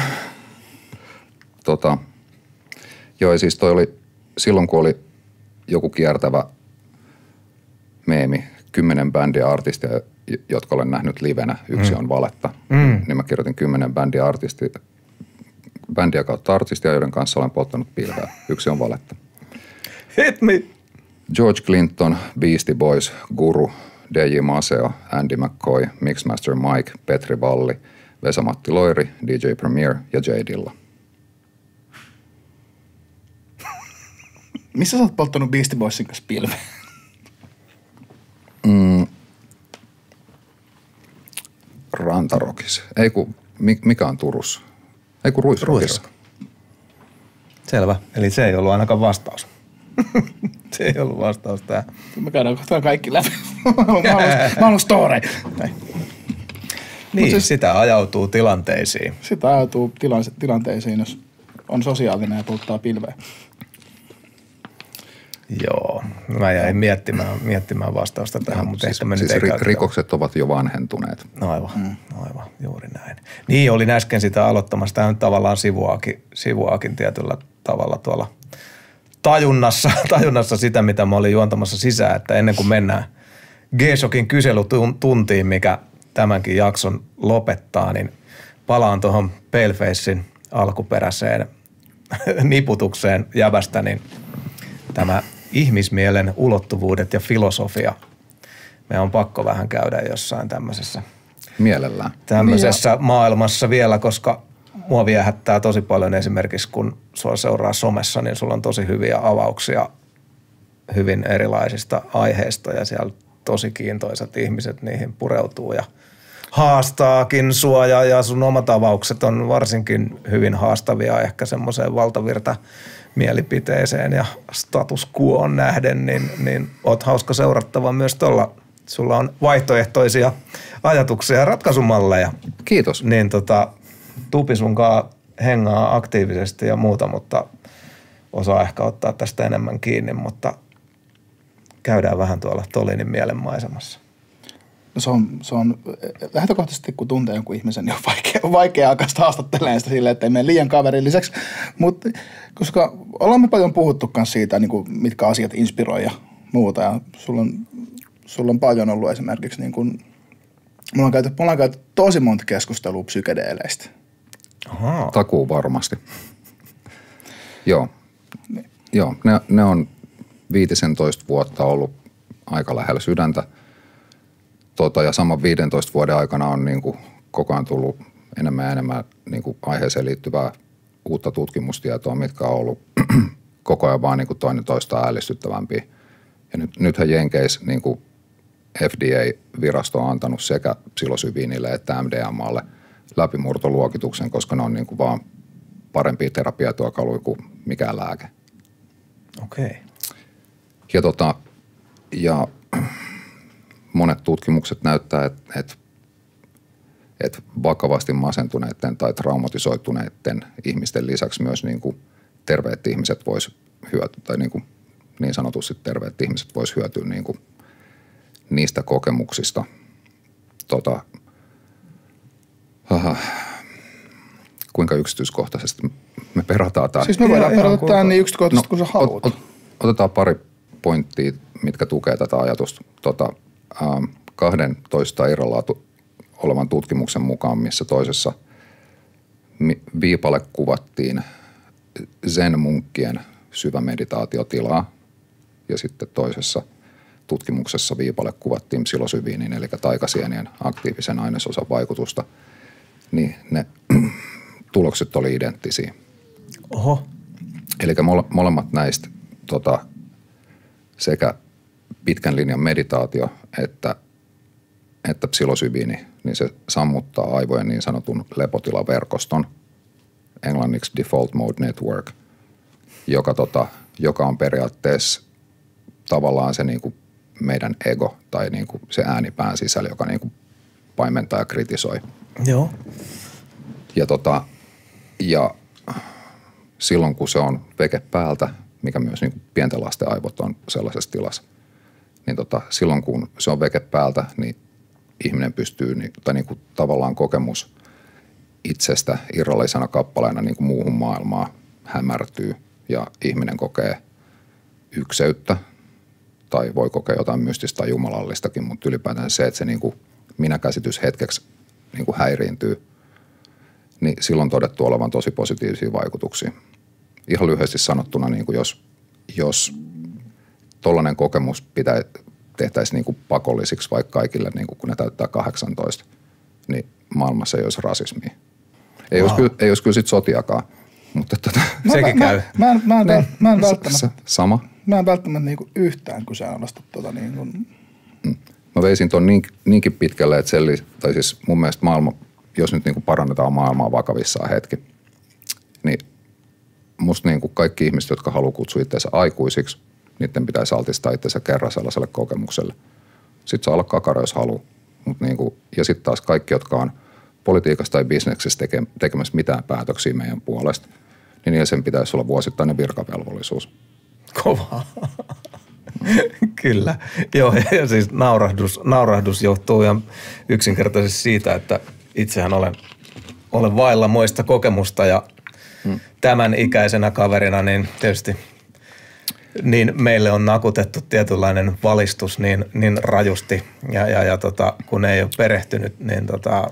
Tota, joo, ja siis toi oli, silloin kun oli joku kiertävä meemi, kymmenen bändiä artistia, jotka olen nähnyt livenä, yksi mm. on valetta, mm. niin mä kirjoitin kymmenen bändiä artistia, bändiä kautta artistia, joiden kanssa olen polttanut pilveä. Yksi on valetta. Hit me! George Clinton, Beastie Boys, Guru, D J Maceo, Andy McCoy, Mixmaster Mike, Petri Valli, Vesa-Matti Loiri, D J Premier ja J Dilla. Missä sä oot polttanut Beastie Boysin kanssa pilveä? Mm. Rantarokissa. Ei kun, mikä on Turussa? Ei kun Ruisrokissa. Selvä. Eli se ei ollut ainakaan vastaus. Se ei ollut vastaus tähän. Me käydään kohtaan kaikki läpi. Mä haluan story. Niin, siis, sitä ajautuu tilanteisiin. Sitä ajautuu tilan, tilanteisiin, jos on sosiaalinen ja polttaa pilveä. Joo, mä jäin miettimään, miettimään vastausta tähän, no, mutta siis, ehkä me siis nyt ei ri- rikokset ovat jo vanhentuneet. Aivan, mm. aivan, juuri näin. Niin, olin äsken sitä aloittamassa. Tämä on tavallaan sivuakin, sivuakin tietyllä tavalla tuolla tajunnassa, tajunnassa sitä, mitä mä olin juontamassa sisään, että ennen kuin mennään G-Shockin kyselytuntiin, mikä tämänkin jakson lopettaa, niin palaan tuohon Palefacein alkuperäiseen niputukseen jäbästä, niin tämä ihmismielen ulottuvuudet ja filosofia. Me on pakko vähän käydä jossain tämmöisessä, Mielellään. tämmöisessä niin maailmassa vielä, koska mua viehättää tosi paljon esimerkiksi, kun sua seuraa somessa, niin sulla on tosi hyviä avauksia hyvin erilaisista aiheista ja siellä tosi kiintoisat ihmiset niihin pureutuu ja haastaakin sua ja, ja sun omat avaukset on varsinkin hyvin haastavia ehkä semmoiseen valtavirta mielipiteeseen ja status quoon nähden, niin, niin oot hauska seurattava myös tuolla. Sulla on vaihtoehtoisia ajatuksia ja ratkaisumalleja. Kiitos. Niin tota, Tupi sunkaan hengaa aktiivisesti ja muuta, mutta osaa ehkä ottaa tästä enemmän kiinni, mutta käydään vähän tuolla Tolinin mielenmaisemassa. No se on, se on lähtökohtaisesti, kun tuntee jonkun ihmisen, niin on vaikea, vaikea alkaa haastattelemaan sitä silleen, että ei mene liian kaverilliseksi. Mutta koska ollaan me paljon puhuttu myös siitä, niin kuin, mitkä asiat inspiroi ja muuta. Ja sulla on, sulla on paljon ollut esimerkiksi, niin kuin, me ollaan käyty, me ollaan käyty tosi monta keskustelua psykedeeleistä. Ahaa. Takuu varmasti. Joo. Niin. Joo, ne, ne on viisitoista vuotta ollut aika lähellä sydäntä. Tota, ja saman viidentoista vuoden aikana on niin kuin koko ajan tullut enemmän ja enemmän niin kuin aiheeseen liittyvää uutta tutkimustietoa, mitkä on ollut koko ajan vaan niin kuin toinen toistaan ällistyttävämpiä. Ja nyt, nythän Jenkeissä niin kuin F D A-virasto on antanut sekä psilosybiinille että M D M A:lle läpimurtoluokituksen, koska ne on niin kuin vaan parempia terapiatyökaluja kuin mikään lääke. Okei. Okay. Ja, tota, ja monet tutkimukset näyttää, että, että, että vakavasti masentuneiden tai traumatisoituneiden ihmisten lisäksi myös niin kuin terveet ihmiset vois hyötyä, tai niin, kuin niin sanotusti terveet ihmiset vois hyötyä niin kuin niistä kokemuksista. Tota, aha, kuinka yksityiskohtaisesti me perataan tämä? Siis me voidaan perata tämä niin yksityiskohtaisesti, no, kun sä haluat. Ot, ot, otetaan pari pointtia, mitkä tukee tätä ajatusta. Tota, ähm, kahdentoista irrallaan olevan tutkimuksen mukaan, missä toisessa mi- viipale kuvattiin zen-munkkien syvämeditaatiotilaa ja sitten toisessa tutkimuksessa viipale kuvattiin psilosybiinin eli taikasienien aktiivisen ainesosan vaikutusta, niin ne tulokset oli identtisiä. Oho. Eli mole, molemmat näistä tota, sekä pitkän linjan meditaatio että, että psilosybiini, niin se sammuttaa aivojen niin sanotun lepotilaverkoston, englanniksi default mode network, joka, tota, joka on periaatteessa tavallaan se niin kuin meidän ego tai niin kuin se ääni pään sisällä, joka niin kuin paimentaa ja kritisoi. Joo. Ja tota, Ja silloin kun se on veke päältä, mikä myös niin kuin pienten lasten aivot on sellaisessa tilassa, niin tota, silloin kun se on veke päältä, niin ihminen pystyy, niin, tai niin kuin tavallaan kokemus itsestä irrallisena kappaleena niin kuin muuhun maailmaan hämärtyy ja ihminen kokee ykseyttä tai voi kokea jotain mystistä tai jumalallistakin, mutta ylipäätään se, että se niin kuin minäkäsitys hetkeksi niin kuin häiriintyy, niin silloin on todettu olevan tosi positiivisia vaikutuksia. Ihan lyhyesti sanottuna, niin kuin jos, jos tollainen kokemus pitää, tehtäisiin niin kuin pakollisiksi vaikka kaikille, niin kuin kun ne täyttää kahdeksantoista, niin maailmassa ei olisi rasismia. Ei, wow. olisi, kyllä, ei olisi kyllä sit sotiakaan, mutta tota, mä, sekin mä, käy. Mä, mä, mä, mä, mä en välttämättä, sama. Mä en välttämättä niinku yhtään kyseenalaista tota niin kuin. Mä veisin ton niin, niinkin pitkälle, että selli, tai siis mun mielestä maailma, jos nyt niinku parannetaan maailmaa vakavissaan hetki, niin musta niinku kaikki ihmiset, jotka haluaa kutsua itseänsä aikuisiksi, niiden pitäisi altistaa itseänsä kerran sellaiselle kokemukselle. Sitten saa olla kakara, jos haluaa. Mut niinku, ja sitten taas kaikki, jotka on politiikassa tai bisneksessä teke, tekemässä mitään päätöksiä meidän puolesta, niin niillä sen pitäisi olla vuosittainen virkavelvollisuus. Kovaa. Kyllä. Joo, ja siis naurahdus, naurahdus johtuu ihan yksinkertaisesti siitä, että itsehän olen, olen vailla moista kokemusta ja hmm. tämän ikäisenä kaverina niin tietysti niin meille on nakutettu tietynlainen valistus niin, niin rajusti ja, ja, ja tota, kun ei ole perehtynyt, niin tota,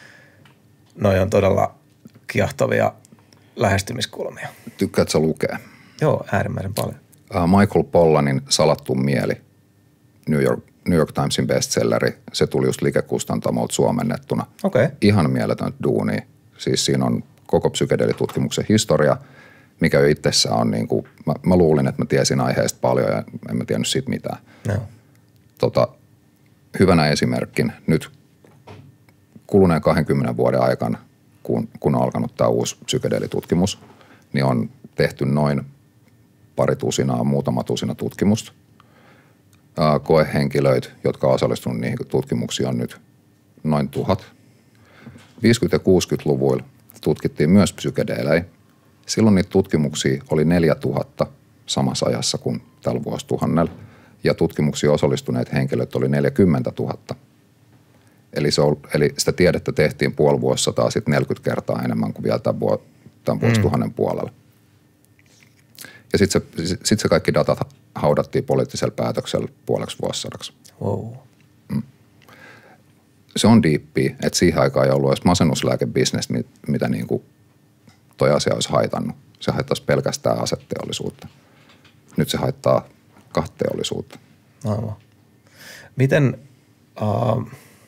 noi on todella kiehtovia lähestymiskulmia. Tykkäätkö sä lukea? Joo, äärimmäisen paljon. Michael Pollanin Salattu mieli, New York, New York Timesin bestselleri, se tuli just Like-kustantamolta suomennettuna. Okei. Okay. Ihan mieletön duuni. Siis siinä on koko psykedeelitutkimuksen historia, mikä jo itsessään on niin kuin, mä, mä luulin, että mä tiesin aiheesta paljon ja en mä tiennyt siitä mitään. No. Tota, hyvänä esimerkkin nyt kuluneen kahdenkymmenen vuoden aikana, kun, kun on alkanut tämä uusi psykedeelitutkimus, niin on tehty noin pari tusinaa, muutama tusina tutkimusta. Koehenkilöitä, jotka on osallistunut niihin tutkimuksiin, on nyt noin tuhat. viisikymmentä- ja kuusikymmentäluvuilla tutkittiin myös psykedeelejä. Silloin niitä tutkimuksia oli neljätuhatta samassa ajassa kuin tällä vuosituhannella. Ja tutkimuksiin osallistuneet henkilöt oli neljäkymmentätuhatta. Eli, se on, eli sitä tiedettä tehtiin puoli vuosisataa sitten neljäkymmentä kertaa enemmän kuin vielä tämän, vuo, tämän vuosituhannen mm. puolella. Ja sitten se, sit se kaikki datat haudattiin poliittisella päätöksellä puoleksi vuosisadaksi. Wow. Mm. Se on diippiä, että siihen aikaan ei ollut edes masennuslääkebisnes, mitä niin kuin toi asia olisi haitannut. Se haittaisi pelkästään aseteollisuutta. Nyt se haittaa kahta teollisuutta. Aivan. Miten uh,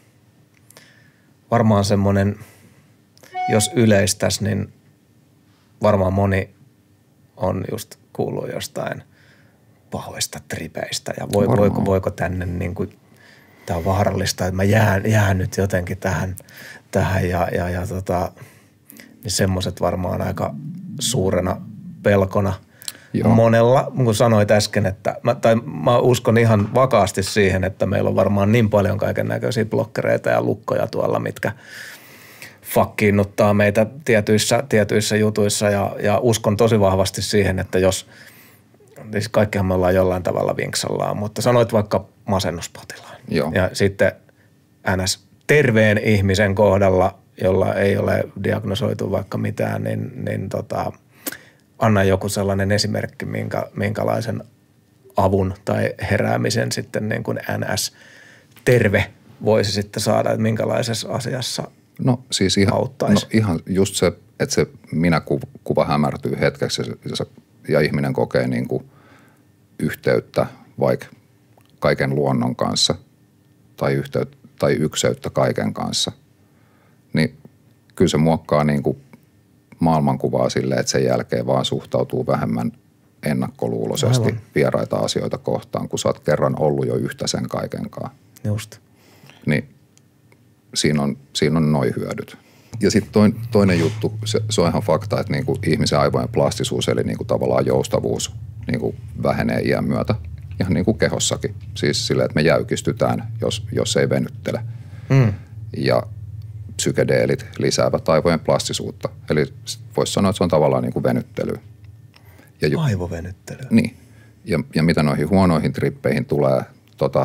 varmaan semmoinen, jos yleistäisi, niin varmaan moni on just kuullut jostain pahoista tripeistä ja voi, voiko, voiko tänne niin kuin, tää on vaarallista, että mä jään, jään nyt jotenkin tähän, tähän ja, ja, ja tota, niin semmoiset varmaan aika suurena pelkona. Joo. Monella, kun sanoit äsken, että mä, tai mä uskon ihan vakaasti siihen, että meillä on varmaan niin paljon kaiken näköisiä blokkereita ja lukkoja tuolla, mitkä fakkiinnuttaa meitä tietyissä, tietyissä jutuissa ja, ja uskon tosi vahvasti siihen, että jos, siis kaikkihan me ollaan jollain tavalla vinksallaan, mutta sanoit vaikka masennuspotilaan. Joo. Ja sitten ns. Terveen ihmisen kohdalla, jolla ei ole diagnosoitu vaikka mitään, niin, niin tota, anna joku sellainen esimerkki, minkä, minkälaisen avun tai heräämisen sitten niin kuin ns. Terve voisi sitten saada, että minkälaisessa asiassa no, siis ihan, auttaisi. No ihan just se, että se minäkuva hämärtyy hetkeksi ja, se, ja ihminen kokee niin kuin yhteyttä vaikka kaiken luonnon kanssa tai, yhteyttä, tai ykseyttä kaiken kanssa, niin kyllä se muokkaa niin kuin maailmankuvaa silleen, että sen jälkeen vaan suhtautuu vähemmän ennakkoluuloisesti Aivan. vieraita asioita kohtaan, kun sä oot kerran ollut jo yhtä sen kaikenkaan. Just. Niin siinä on, siinä on noi hyödyt. Ja sitten toin, toinen juttu, se, se on ihan fakta, että niinku ihmisen aivojen plastisuus eli niinku tavallaan joustavuus niinku vähenee iän myötä. Ihan niin kuin kehossakin. Siis silleen, että me jäykistytään, jos, jos ei venyttele. Mm. Ja psykedeelit lisäävät aivojen plastisuutta. Eli voisi sanoa, että se on tavallaan niin kuin venyttely. Ja Aivovenyttely. Niin. Ja, ja mitä noihin huonoihin trippeihin tulee, tota,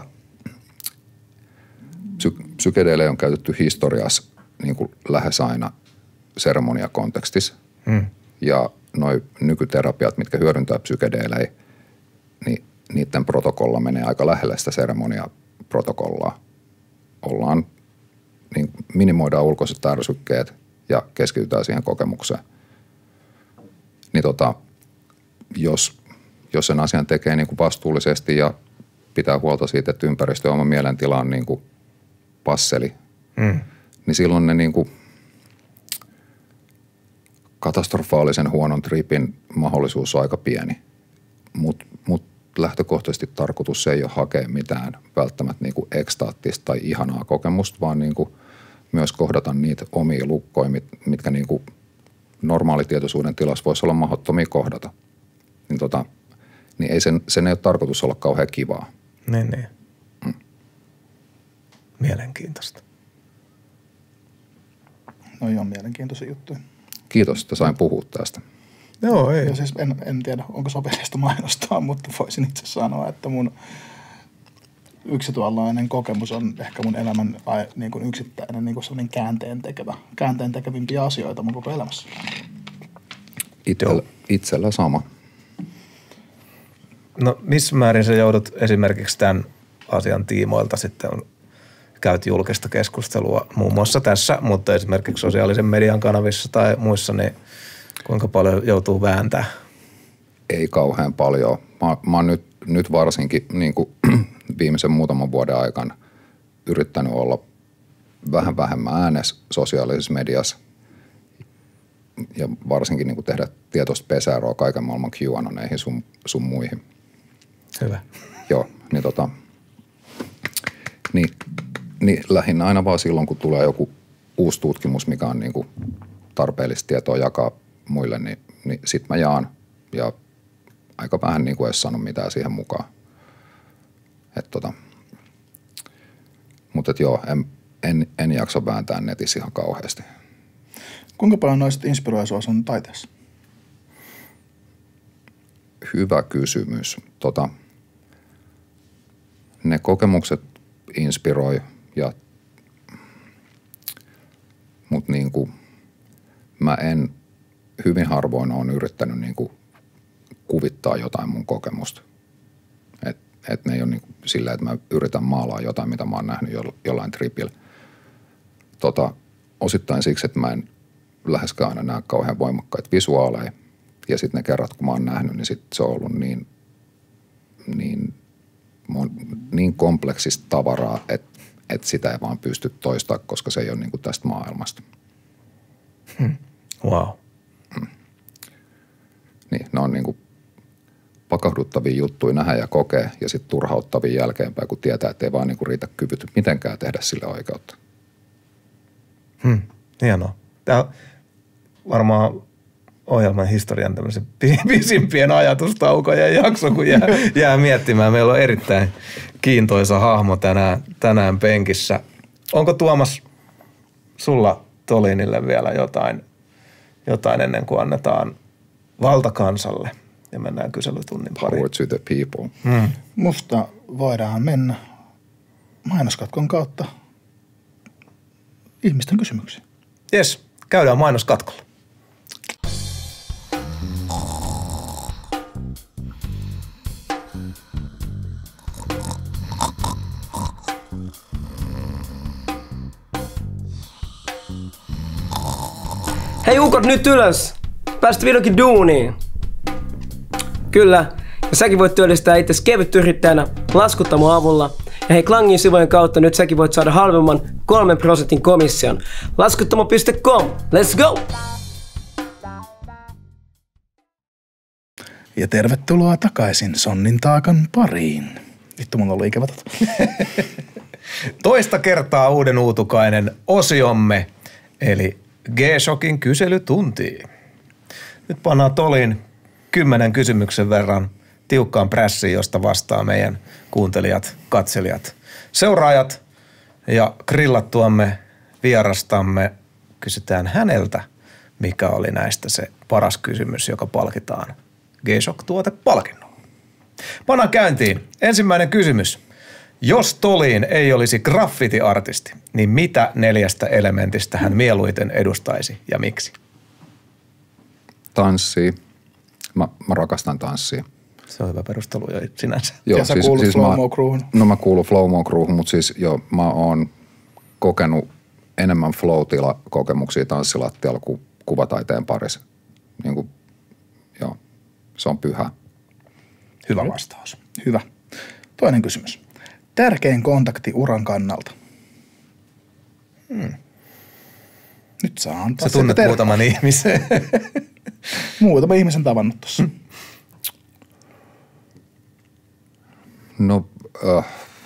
psy, psykedeelejä on käytetty historiassa niin kuin lähes aina seremoniakontekstissa. Hmm. Ja noi nykyterapiat, mitkä hyödyntää psykedeelejä, niin niiden protokolla menee aika lähelle sitä seremoniaprotokollaa. Ollaan, niin minimoidaan ulkoiset ärsykkeet ja keskitytään siihen kokemukseen. Niin tota, jos, jos sen asian tekee niin kuin vastuullisesti ja pitää huolta siitä, että ympäristö ja oma mielentila on niin kuin passeli, mm. niin silloin ne niin kuin katastrofaalisen huonon tripin mahdollisuus on aika pieni. Mutta mut lähtökohtaisesti tarkoitus ei ole hakea mitään välttämättä niin kuin ekstaattista tai ihanaa kokemusta, vaan niin kuin myös kohdata niitä omia lukkoja, mit, mitkä niin kuin normaalitietoisuuden tilassa voisi olla mahdottomia kohdata. Niin, tota, niin ei sen, sen ei ole tarkoitus olla kauhean kivaa. Niin, niin. Mm. Mielenkiintoista. No joo, mielenkiintoisia juttuja. Kiitos, että sain puhua tästä. Joo, ei. Ja siis en, en tiedä, onko sopellista mainostaa, mutta voisin itse sanoa, että mun yksi tuollainen kokemus on ehkä mun elämän niin kuin yksittäinen niin kuin sellainen käänteen tekevä, käänteen tekevimpiä asioita mun koko elämässä. Itsellä, itsellä sama. No missä määrin sä joudut esimerkiksi tämän asian tiimoilta sitten on, käyt julkista keskustelua muun muassa tässä, mutta esimerkiksi sosiaalisen median kanavissa tai muissa, niin kuinka paljon joutuu vääntää? Ei kauhean paljon. Mä, mä oon nyt, nyt varsinkin niin kuin viimeisen muutaman vuoden aikana yrittänyt olla vähän vähemmän äänessä sosiaalisessa mediassa ja varsinkin niin kuin tehdä tietoista pesäeroa kaiken maailman QAnoneihin sun, sun muihin. Hyvä. Joo, niin tota, niin, niin lähinnä aina vaan silloin, kun tulee joku uusi tutkimus, mikä on niin kuin tarpeellista tietoa jakaa muille, niin, niin sit mä jaan ja aika vähän niin kuin edes sano mitään siihen mukaan. Et tota, mutta et joo, en, en, en jaksa vääntää netissä ihan kauheasti. Kuinka paljon noista inspiroi sua sun taiteessa? Hyvä kysymys. Tota, ne kokemukset inspiroi, ja, mutta niin kuin mä en hyvin harvoin ole yrittänyt niin kuin kuvittaa jotain mun kokemusta. Et, et ne ei ole niin kuin sillä, että mä yritän maalaa jotain, mitä mä oon nähnyt jo, jollain tripillä. Tota, osittain siksi, että mä en läheskään aina näe kauhean voimakkaita visuaaleja. Ja sitten ne kerrat, kun mä oon nähnyt, niin sit se on ollut niin, niin, niin kompleksista tavaraa, että et sitä ei vaan pysty toistamaan, koska se ei ole niinku tästä maailmasta. Hmm. Wow. Hmm. Niin, ne on niinku pakahduttavia juttuja nähdä ja kokea ja sitten turhauttavia jälkeenpäin, kun tietää, että ei vaan niinku riitä kyvyt mitenkään tehdä sille oikeutta. Hmm. Hienoa. Tämä on varmaan ohjelman historian tämmöisen pisimpien ajatustaukojen jakso, kun jää, jää miettimään. Meillä on erittäin kiintoisa hahmo tänään, tänään penkissä. Onko Tuomas sulla Tolinille vielä jotain, jotain ennen kuin annetaan valtakansalle ja mennään kyselytunnin pariin? Power to the people. Hmm. Musta voidaan mennä mainoskatkon kautta ihmisten kysymyksiin. Jes, käydään mainoskatkolla. Hei ukot, nyt ylös! Päästä vihdoinkin duuniin! Kyllä, ja säkin voit työllistää itsesi kevytyrittäjänä Laskuttamo avulla. Ja hei, Klangin sivujen kautta nyt säkin voit saada halvemman kolmen prosentin komission. Laskuttamo piste com, let's go! Ja tervetuloa takaisin Sonnin taakan pariin. Vittu, mulla oli ikävä tota. Toista kertaa uuden uutukainen osiomme, eli G-Shockin kyselytunti. Nyt pannaan Toliin kymmenen kysymyksen verran tiukkaan prässiin, josta vastaa meidän kuuntelijat, katselijat, seuraajat ja grillattuamme vierastamme kysytään häneltä, mikä oli näistä se paras kysymys, joka palkitaan G-Shock-tuotepalkinnolla. Pana käyntiin. Ensimmäinen kysymys. Jos Toliin ei olisi graffiti-artisti, niin mitä neljästä elementistä hän mieluiten edustaisi ja miksi? Tanssia. Mä, mä rakastan tanssia. Se on hyvä perustelu jo sinänsä. Joo, ja sä siis, kuulut siis Flow Mo Crewhun. No mä kuulun Flow Mo Crewhun, mutta siis jo mä oon kokenut enemmän flow-tila-kokemuksia tanssilattialla kuin kuvataiteen parissa. Niin kuin, joo, se on pyhä. Hyvä vastaus. Hyvä. Toinen kysymys. Tärkein kontakti uran kannalta. Hmm. Nyt saa antaa. Sä tunnet muutaman ihmisen. Muutama ihmisen tavannut tossa. Hmm. No, äh,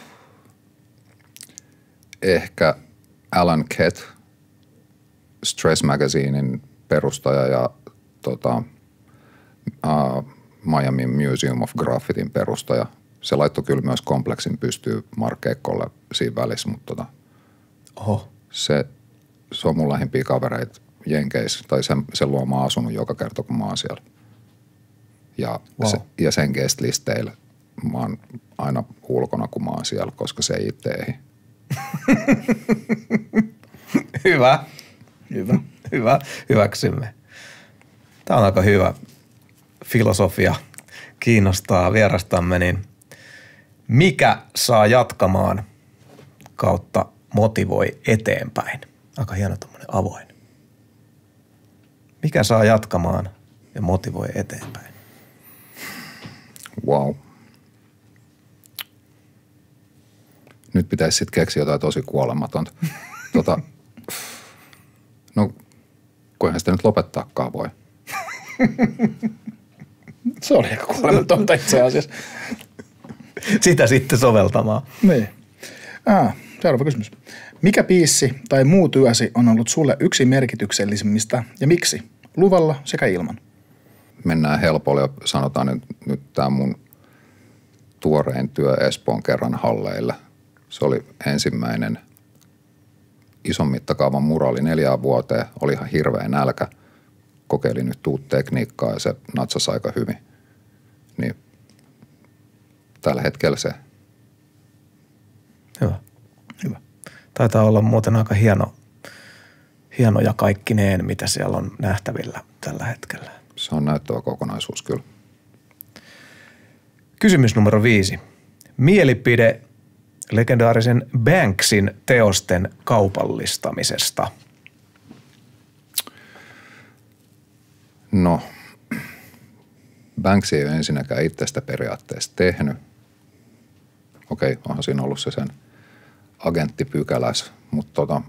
ehkä Alan Kett, Stress Magazinein perustaja ja tota, äh, Miami Museum of Graffitin perustaja. Se laittoi kyllä myös kompleksin pystyy Mark Ekkolle siinä välissä, mutta tota, Oho. Se, se on mun lähimpiä kavereita Jenkeissä, tai sen, sen luo mä oon asunut joka kerta, kun mä oon siellä. Ja, wow. se, ja sen guest-listeillä mä oon aina ulkona, kun mä oon siellä, koska se ei itse ehdi. Hyvä. Hyvä. Hyvä. Hyväksymme. Tämä on aika hyvä filosofia. Kiinnostaa vierastamme, niin mikä saa jatkamaan kautta motivoi eteenpäin? Aika hieno tommoinen avoin. Mikä saa jatkamaan ja motivoi eteenpäin? Wow. Nyt pitäisi sitten keksiä jotain tosi kuolematonta. tota, no, kunhan sitä nyt lopettaakaan voi. Se oli aika kuolematonta itse asiassa. Sitä sitten soveltamaan. Niin. Ah, seuraava kysymys. Mikä biissi tai muu työsi on ollut sulle yksi merkityksellisimmistä ja miksi? Luvalla sekä ilman. Mennään helpolla ja sanotaan nyt, nyt tämä mun tuorein työ Espoon kerran halleilla. Se oli ensimmäinen ison mittakaavan muraali neljään vuoteen. Oli ihan hirveä nälkä. Kokeilin nyt uutta tekniikkaa ja se natsasi aika hyvin. Niin tällä hetkellä se. Hyvä. Hyvä. Taitaa olla muuten aika hieno, hienoja kaikkineen, mitä siellä on nähtävillä tällä hetkellä. Se on näyttävä kokonaisuus kyllä. Kysymys numero viisi. Mielipide legendaarisen Banksin teosten kaupallistamisesta. No, Banksy ei ole ensinnäkään itsestä periaatteessa tehnyt. Okei, onhan siinä ollut se sen agenttipykäläs, mutta tota,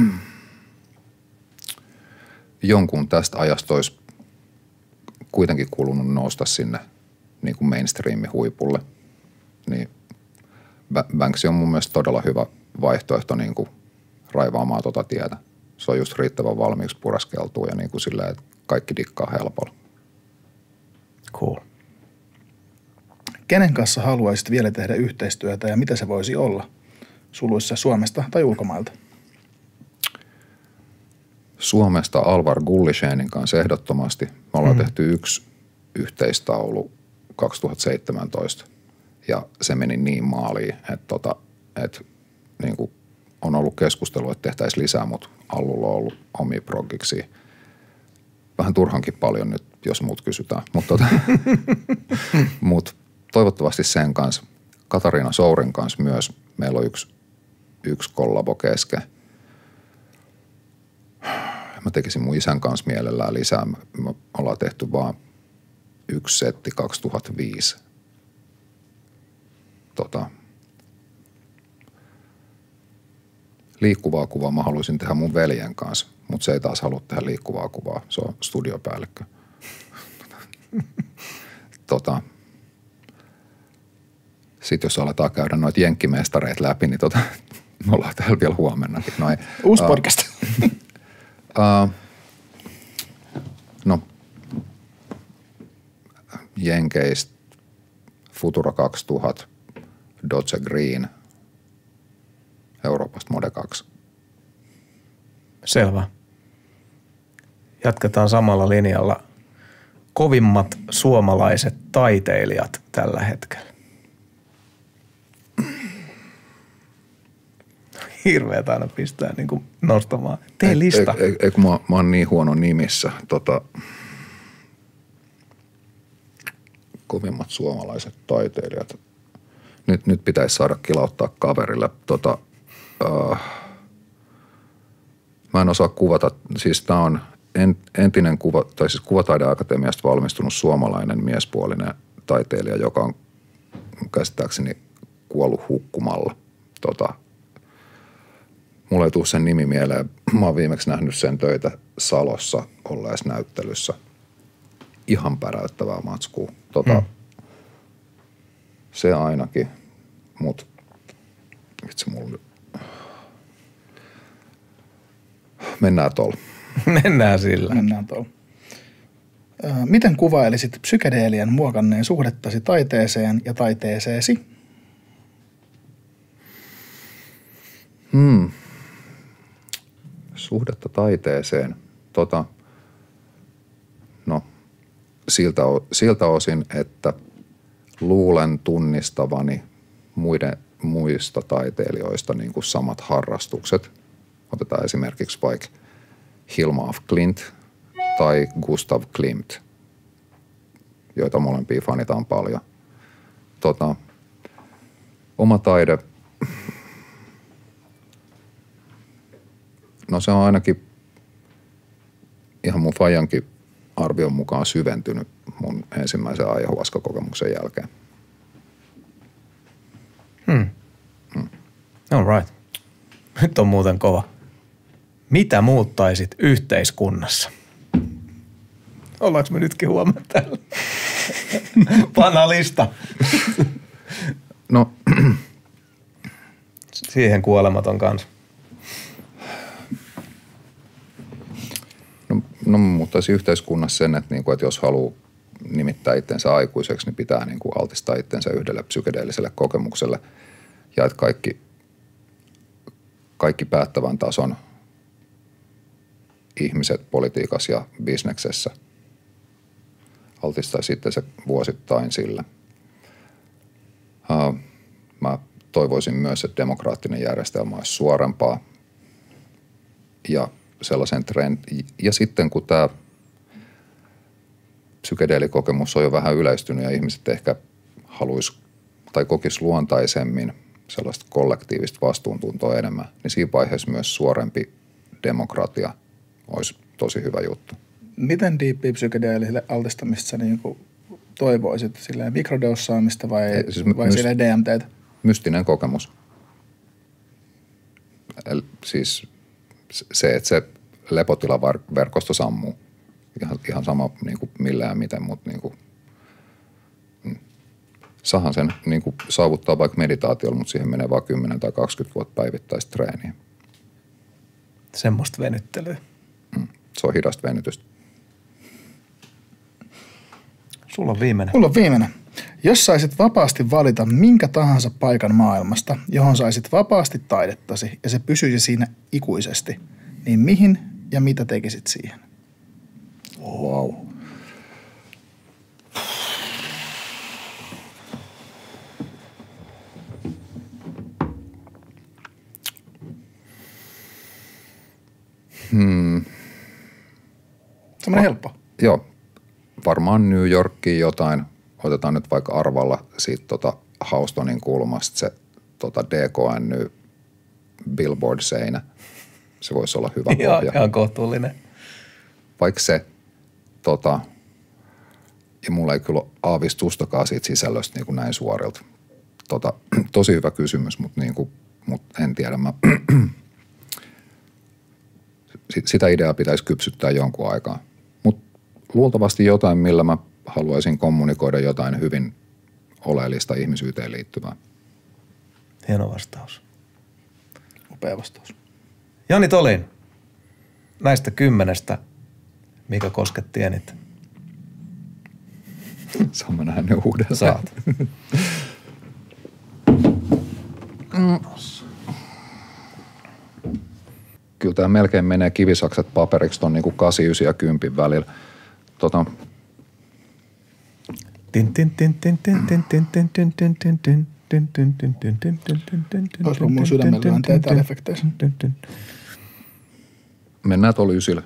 jonkun tästä ajasta olisi kuitenkin kulunut nousta sinne niin kuin mainstreamin huipulle. Niin Banksy on mun mielestä todella hyvä vaihtoehto niin kuin raivaamaan tota tietä. Se on just riittävän valmiiksi puraskeltua ja niin kuin silleen, että kaikki dikkaa helpolla. Cool. Kenen kanssa haluaisit vielä tehdä yhteistyötä ja mitä se voisi olla? Suluissa Suomesta tai ulkomailta? Suomesta Alvar Gullishenin kanssa ehdottomasti. Me ollaan mm. tehty yksi yhteistaulu kaksituhattaseitsemäntoista ja se meni niin maaliin, että, tota, että niin kuin on ollut keskustelua, että tehtäisiin lisää, mutta Allulla on ollut omia progiksia. Vähän turhankin paljon nyt, jos muut kysytään, mutta tota, mut toivottavasti sen kanssa. Katariina Sourin kanssa myös. Meillä on yksi, yksi kollabo kesken. Mä tekisin mun isän kanssa mielellään lisää. Me ollaan tehty vaan yksi setti kaksituhattaviisi. Tota, liikkuvaa kuvaa mä haluaisin tehdä mun veljen kanssa, mutta se ei taas halua tehdä liikkuvaa kuvaa. Se on studiopäällikkö. tota, Sitten jos aletaan käydä noita jenkkimestareita läpi, niin tota, me ollaan täällä vielä huomennakin. Noi, Uusi uh, podcast. uh, no, Jenkeistä Futura kaksituhatta, Dodge Green, Euroopasta Mode kaksi. Selvä. Jatketaan samalla linjalla. Kovimmat suomalaiset taiteilijat tällä hetkellä. Hirveet aina pistää niin kuin nostamaan. Tee lista. Ei, ei, ei kun mä, mä oon niin huono nimissä. Tota, kovimmat suomalaiset taiteilijat. Nyt, nyt pitäisi saada kilauttaa kaverille. Tota, uh, mä en osaa kuvata. Siis tää on entinen kuva, tai siis Kuvataideakatemiasta valmistunut suomalainen miespuolinen taiteilija, joka on käsittääkseni kuollut hukkumalla. Tota, mulla ei tule sen nimi mieleen. Mä oon viimeksi nähnyt sen töitä Salossa olleessa näyttelyssä. Ihan päräyttävää matskua. Tota, hmm. Se ainakin, mut vitsi mulla. Mennään tuolla. Mennään sillä. Mennään tuolla. Miten kuvailisit psykedeelian muokanneen suhdettasi taiteeseen ja taiteeseesi? Hmm. Suhdetta taiteeseen. Tota, no, siltä, siltä osin, että luulen tunnistavani muiden, muista taiteilijoista niin kuin samat harrastukset. Otetaan esimerkiksi vaikka Hilma af Klint tai Gustav Klimt, joita molempia fanitaan paljon. Tota, oma taide, no se on ainakin ihan mun fajankin arvion mukaan syventynyt mun ensimmäisen ayahuasca-kokemuksen jälkeen. Hmm. Hmm. All right. Nyt on muuten kova. Mitä muuttaisit yhteiskunnassa? Ollaanko me nytkin huomenna täällä? Panna lista. No. Siihen kuolematon kanssa. No, no muuttaisi yhteiskunnassa sen, että, niinku, että jos haluaa nimittää itsensä aikuiseksi, niin pitää niinku altistaa itsensä yhdelle psykedeelliselle kokemukselle. Ja että kaikki, kaikki päättävän tason ihmiset politiikassa ja bisneksessä altistaisi sitten se vuosittain sille. Uh, mä toivoisin myös, että demokraattinen järjestelmä olisi suorempaa ja sellaisen trend. Ja sitten kun tämä psykedeelikokemus on jo vähän yleistynyt ja ihmiset ehkä haluaisi tai kokisi luontaisemmin sellaista kollektiivista vastuuntuntoa enemmän, niin siinä vaiheessa myös suorempi demokratia olisi tosi hyvä juttu. Miten diippiä psykedeeliselle altistamista sä niin kuin toivoisit? Silleen mikrodoussaamista vai, Ei, siis vai myst- silleen D M T:tä? Mystinen kokemus. Eli siis se, että se lepotilaverkosto sammuu. Ihan, ihan sama niin kuin millään miten, mutta niin kuin, mm. sahan sen niin kuin saavuttaa vaikka meditaatiolla, mutta siihen menee vain kymmenen tai kaksikymmentä vuotta päivittäistä treeniä. Semmoista venyttelyä. Mm. Se on hidasta venytystä. Sulla on viimeinen. Mulla on viimeinen. Jos saisit vapaasti valita minkä tahansa paikan maailmasta, johon saisit vapaasti taidettasi ja se pysyisi siinä ikuisesti, niin mihin ja mitä tekisit siihen? Wow. Hmm. Semmoinen helppo. Joo. Varmaan New Yorkiin jotain. Otetaan nyt vaikka arvalla siitä tota Houstonin kulmasta se tota D K N Y billboard-seinä. Se voisi olla hyvä pohja. Ihan kohtuullinen. Vaikka se, tota, ja mulla ei kyllä ole aavistustakaan siitä sisällöstä niin kuin näin suorilta. Tota, tosi hyvä kysymys, mutta, niin kuin, mutta en tiedä. Mä sitä ideaa pitäisi kypsyttää jonkun aikaa. Mutta luultavasti jotain, millä mä haluaisin kommunikoida jotain hyvin oleellista ihmisyyteen liittyvää. Hieno vastaus. Upea vastaus. Jani Tolin, näistä kymmenestä, mikä kosketti eniten? Saan mä nähdä ne uudestaan. Saat. kyllä tämä melkein menee kivisaksat paperiksi ton niinku kahdeksankymmentäyhdeksän ja kymmenen välillä. Tota, Olisi mun sydämellä lyöntiä täällä efekteissä. mennään tuolla ysillä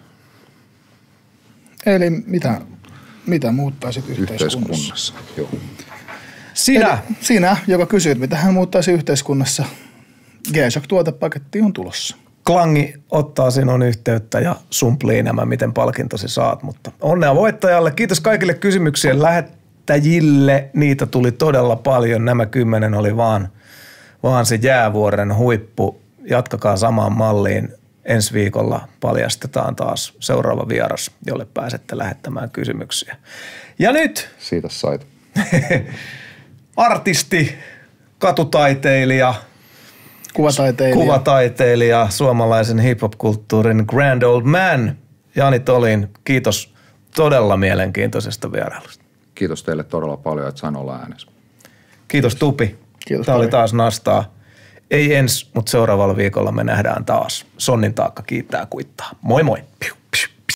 Eli mitä, mitä muuttaisit yhteiskunnassa? yhteiskunnassa. Joo. Sinä! Eli sinä, joka kysyt, mitä hän muuttaisi yhteiskunnassa. G-Shock-tuotepaketti on tulossa. Klangi ottaa sinun yhteyttä ja sumplii nämä, miten palkintosi saat, mutta onnea voittajalle. Kiitos kaikille kysymyksien lähettäjille. Niitä tuli todella paljon. Nämä kymmenen oli vaan, vaan se jäävuoren huippu. Jatkakaa samaan malliin. Ensi viikolla paljastetaan taas seuraava vieras, jolle pääsette lähettämään kysymyksiä. Ja nyt Siitä sait. artisti, katutaiteilija, Kuvataiteilija. Kuvataiteilija, suomalaisen hip-hop-kulttuurin grand old man, Jani Tolin. Kiitos todella mielenkiintoisesta vierailusta. Kiitos teille todella paljon, että sain olla äänessä. Kiitos Tupi. Kiitos Tämä oli paljon. taas nastaa. Ei ensi, mutta seuraavalla viikolla me nähdään taas. Sonnin taakka kiittää kuittaa. Moi moi. Piu, piu.